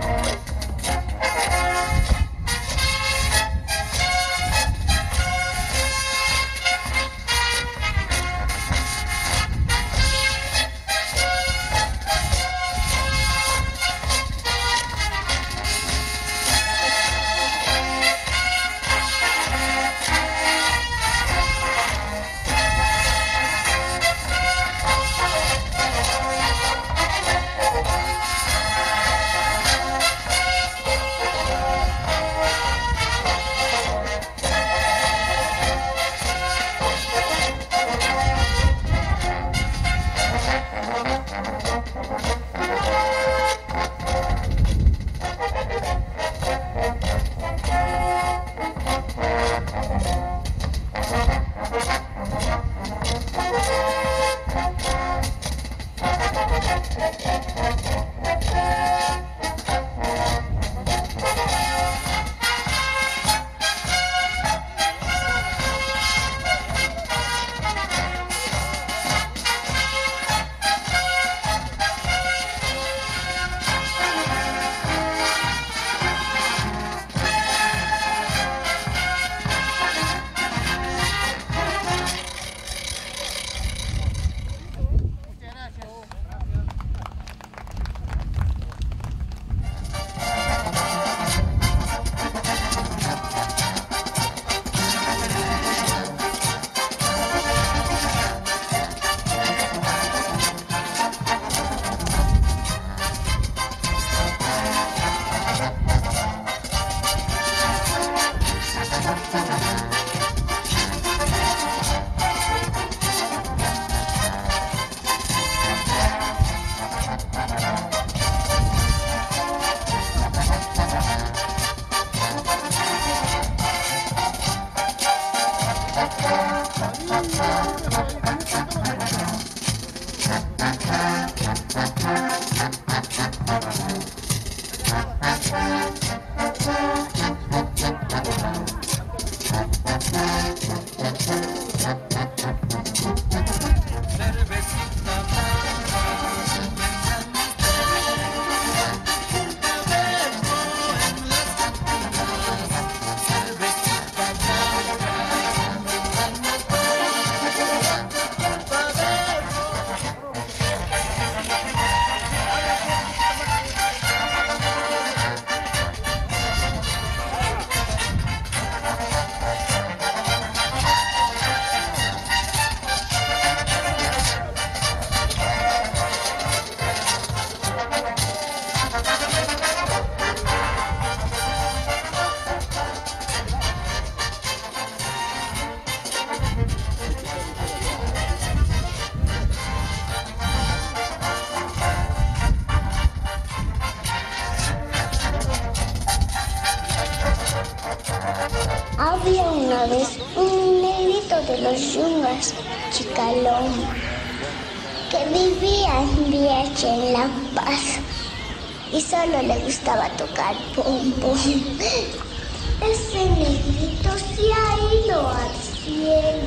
Había una vez un negrito de los yungas, Chicalón, que vivía en Viaje, en La Paz, y solo le gustaba tocar pum pum. Ese negrito se ha ido al cielo.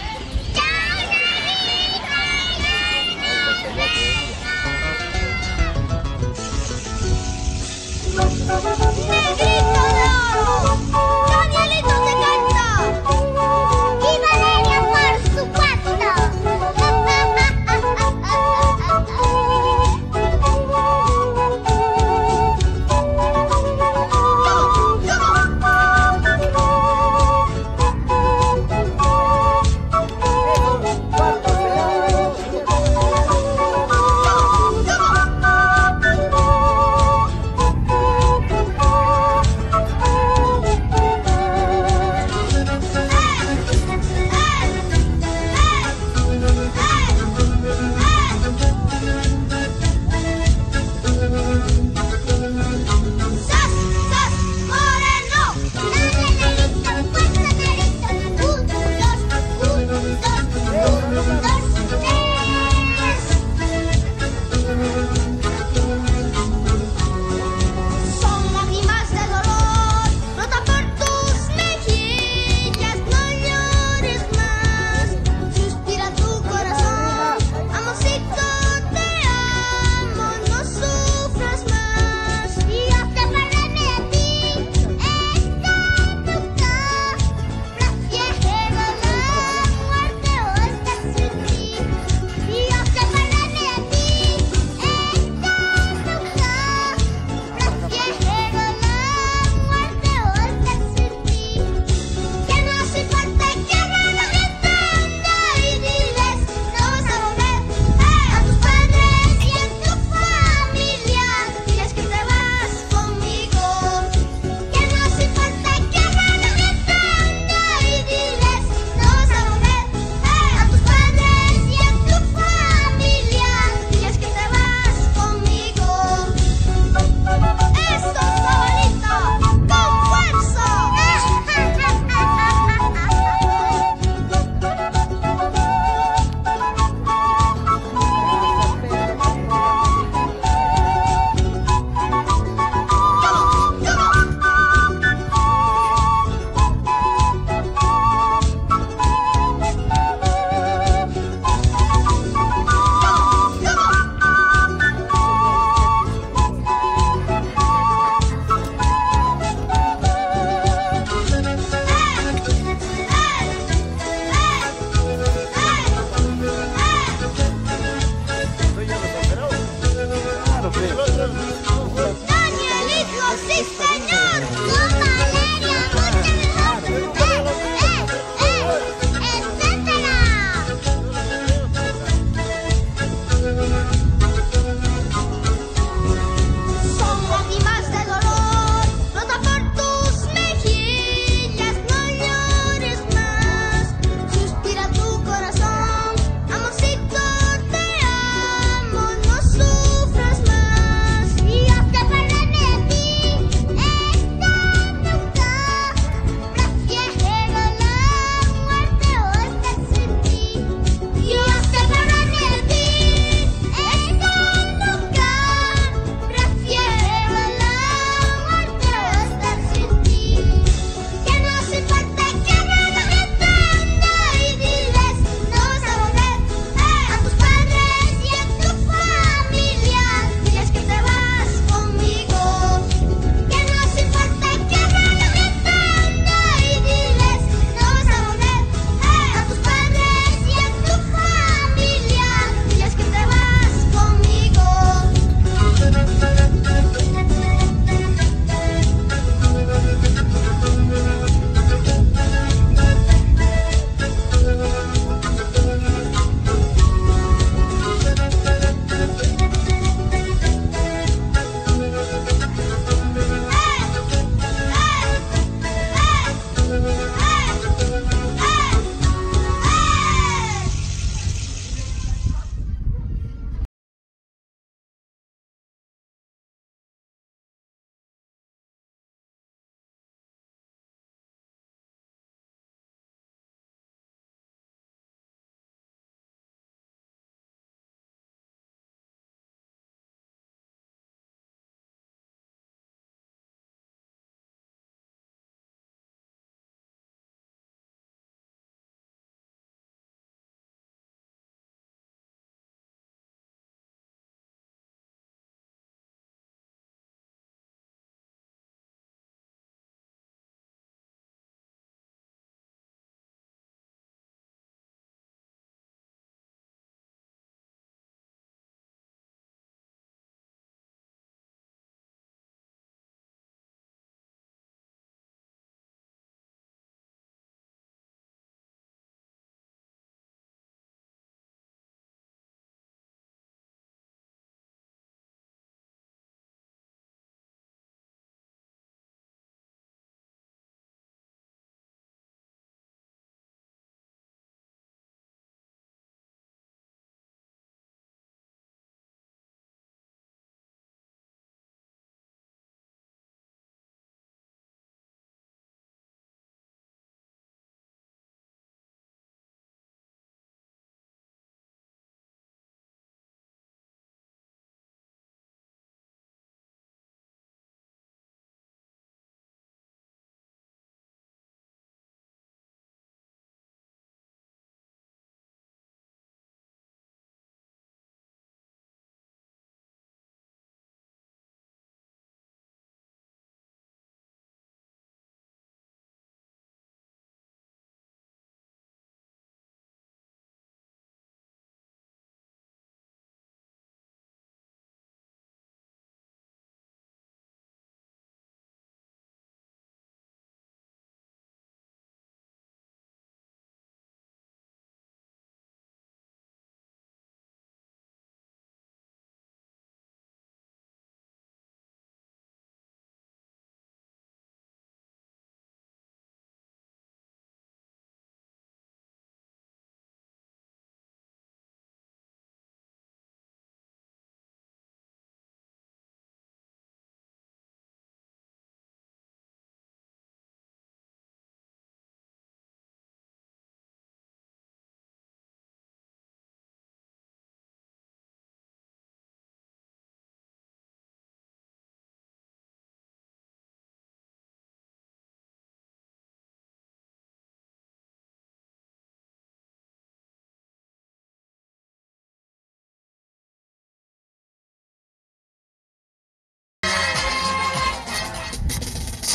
¡Negrito de oro! ¡Danielito te canta! ¡Y Valeria por supuesto!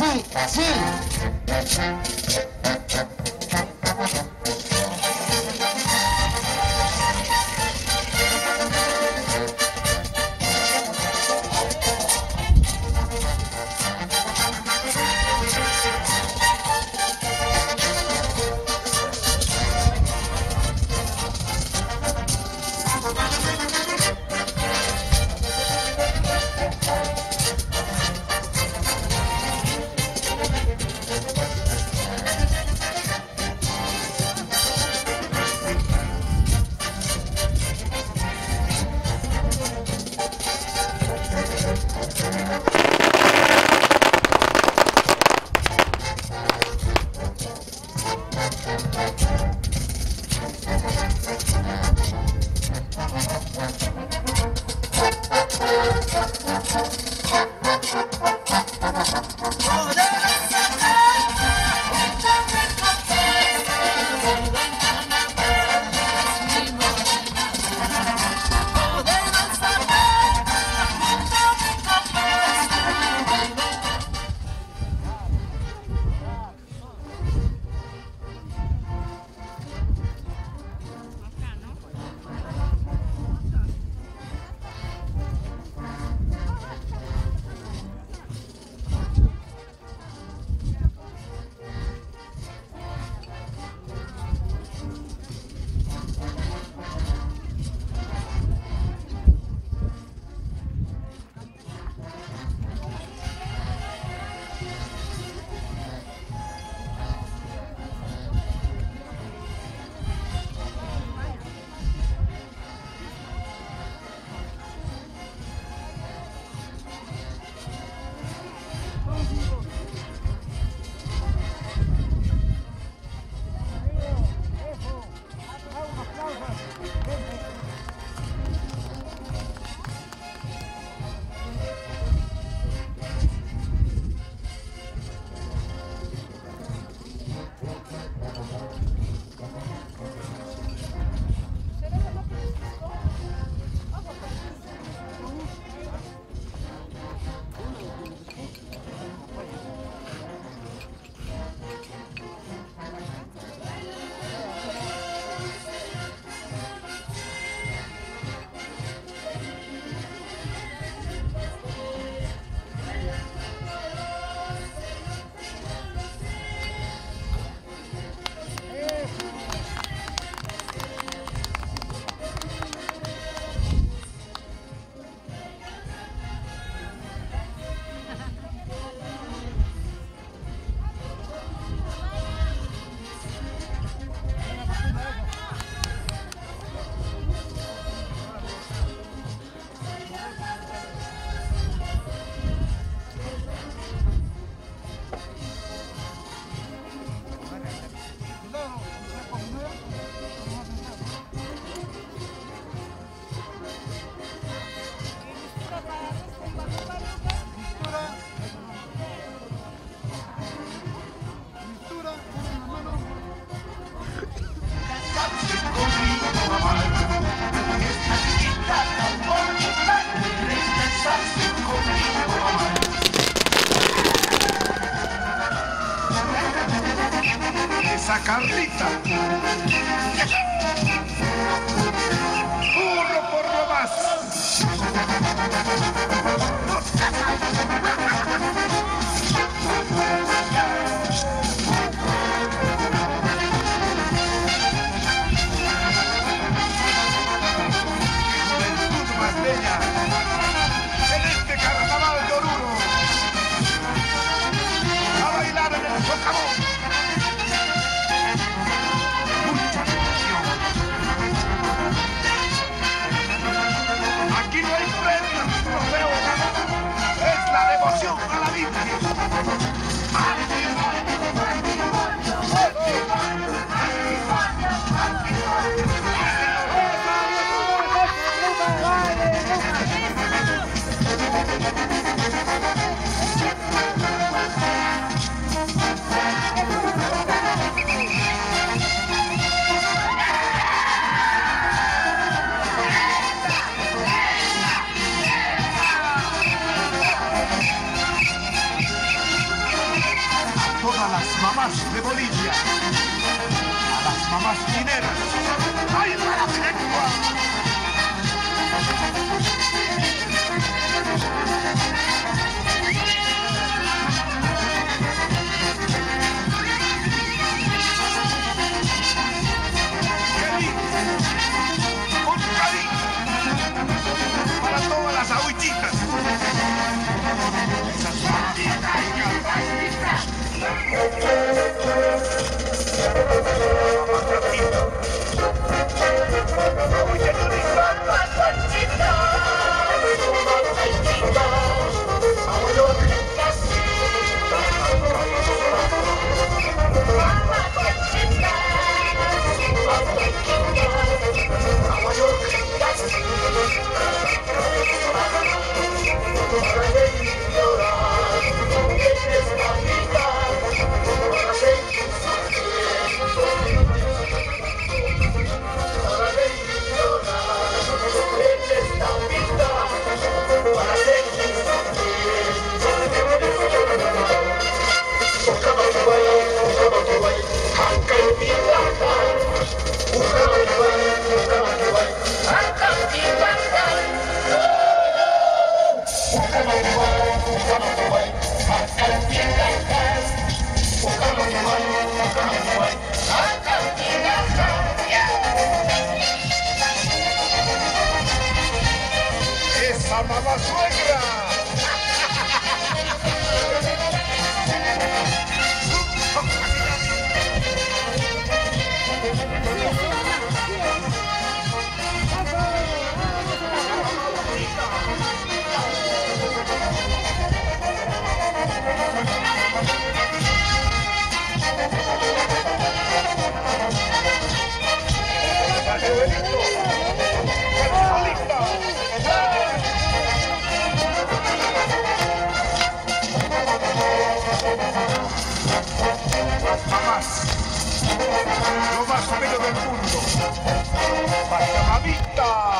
así, así. Esa Carlita. Burro por lo más. Juventud más bella en este carnaval de Oruro. A bailar en el socavón. Aquí no hay premios, trofeos, es la devoción a la Virgen. todas las mamás de Bolivia, a las mamás mineras. ¡Ay, para lengua! Un cariño para todas las agüichitas. ¡Esa mamá suegra! Las mamás, lo más bello del mundo. ¡Pachamamita!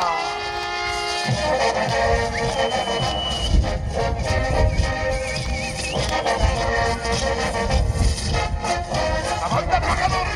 ¡La banda pagador!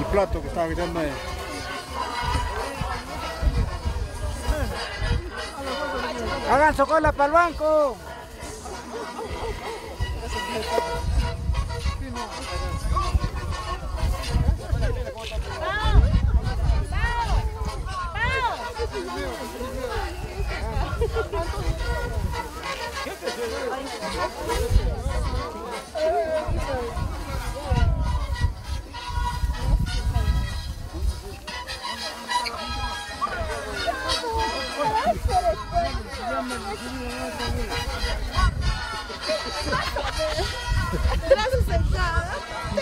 plato que estaba gritando ahí. Hagan su cola para el banco. Gracias, sentada.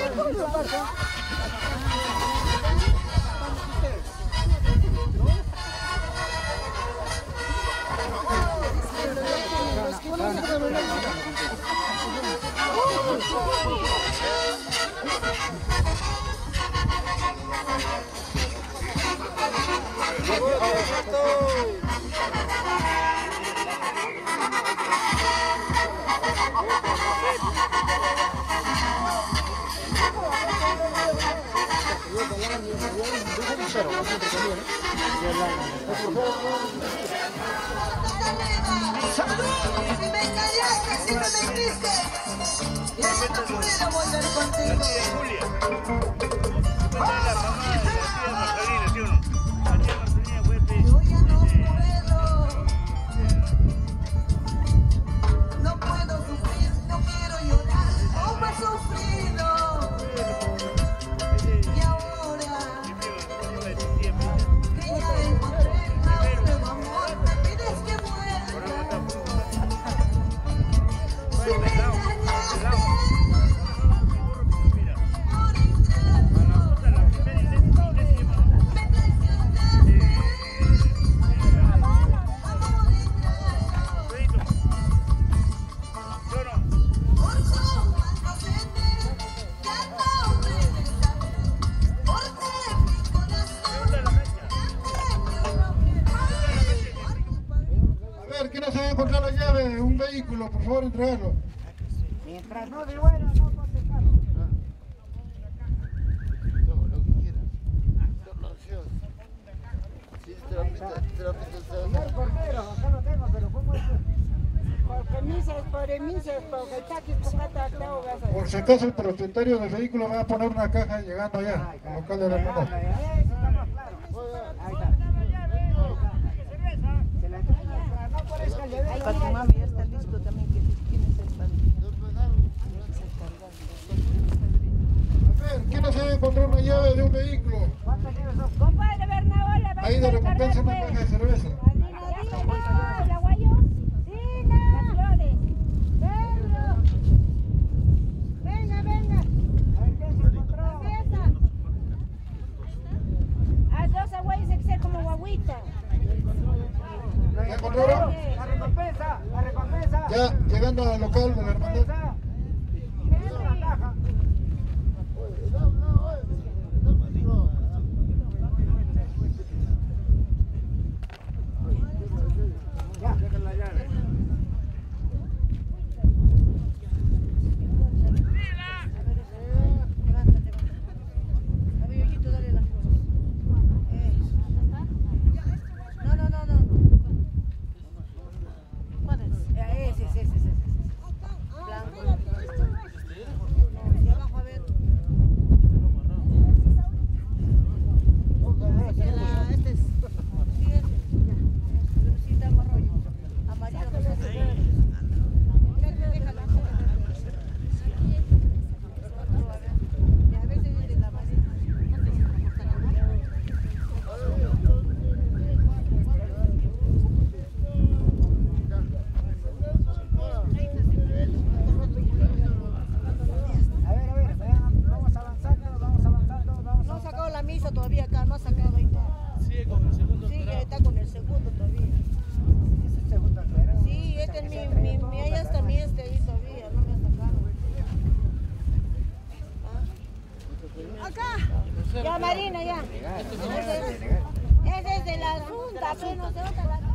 No puedo sufrir, no quiero llorar, como he sufrido. Y ahora que ya encontré a un nuevo amor, me pides que vuelva. Si me engañaste por ingrato, me traicionaste. A ver, ¿quién no se va a encontrar la llave de un vehículo? Por favor, entregarlo. Mientras no de bueno, no contestar. Señor portero, acá lo tengo, pero ¿cómo es? Por si acaso el propietario del vehículo va a poner una caja llegando allá, al local de la hermandad. Para tu mami ya está listo también, que tienes el padre. A ver, ¿quién no se va a encontrar una llave de un vehículo? Compadre Bernabola, va a Ahí de recompensa una caja de cerveza. ¿El aguayo? Sí, las flores. Pedro. Venga, venga. A ver quién se encontró. Empieza. Haz dos aguayos, hay que ser como guaguita. ¿Ya encontraron? La recompensa, la recompensa. Ya, llegando al local de la hermandad. Una caja. Ya, dejen la llave. Todavía acá, no ha sacado ahí. Sigue con el segundo. Sí, está con el segundo todavía. ¿Es el segundo alfero? Sí, este es mi allá está mi ahí todavía, no me ha sacado. Acá. Ya, Marina, ya. Ese es de la Junta, pero no se otra la...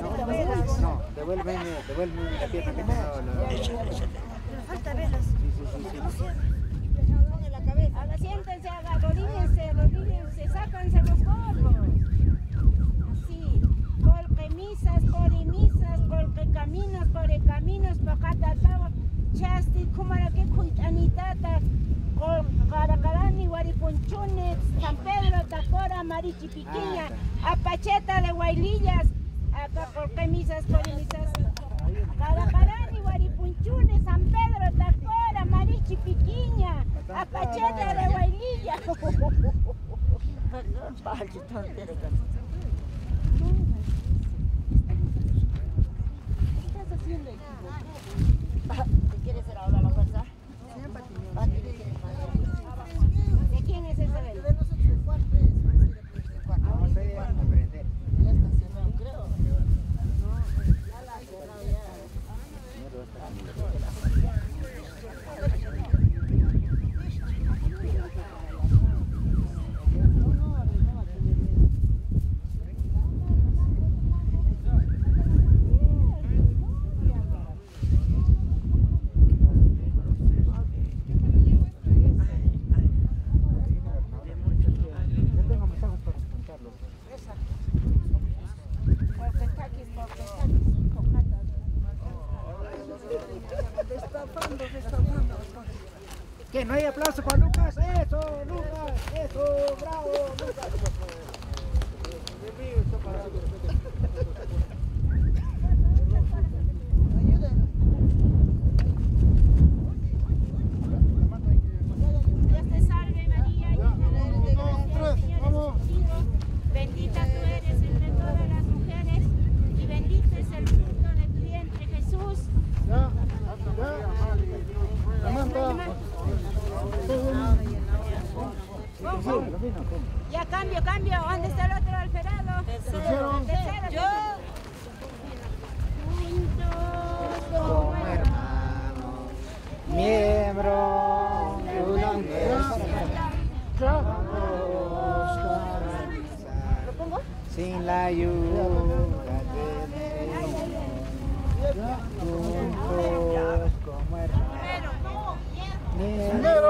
No, devuélveme la pieza que tengo. Falta velas. Sí, sí, sí. Ahora siéntense, arrodíllense, sácanse los gorros. Así, porque misas, porque caminos, pajata, chasti, kumara que cuitanitata, caracarani, guaripunchunes, San Pedro, Tacora, Marichipiquiña, Apacheta de Guaylillas, acá porque misas, caracarani, guaripunchunes, San Pedro, Tacora, Marichipiquiña, Apacheta de Guaylillas. ¿Te quieres ser ahora la fuerza? ¿De quién es ese velo? De nosotros de cuál es. Vamos a ir a comprender. Ya está cerrado, creo. No, ya la ha cerrado ya. Que no hay aplauso para Lucas, eso, bravo, Lucas. Dios te salve María, llena eres de gracia, el Señor es contigo. Bendita tú eres entre todas las mujeres y bendito es el fruto de tu vientre Jesús. Ya cambio, ¿dónde está el otro alferado? Tercero. Yo. Juntos como hermanos, miembro de una ¿Lo pongo? sin la ayuda de Dios, juntos como hermanos.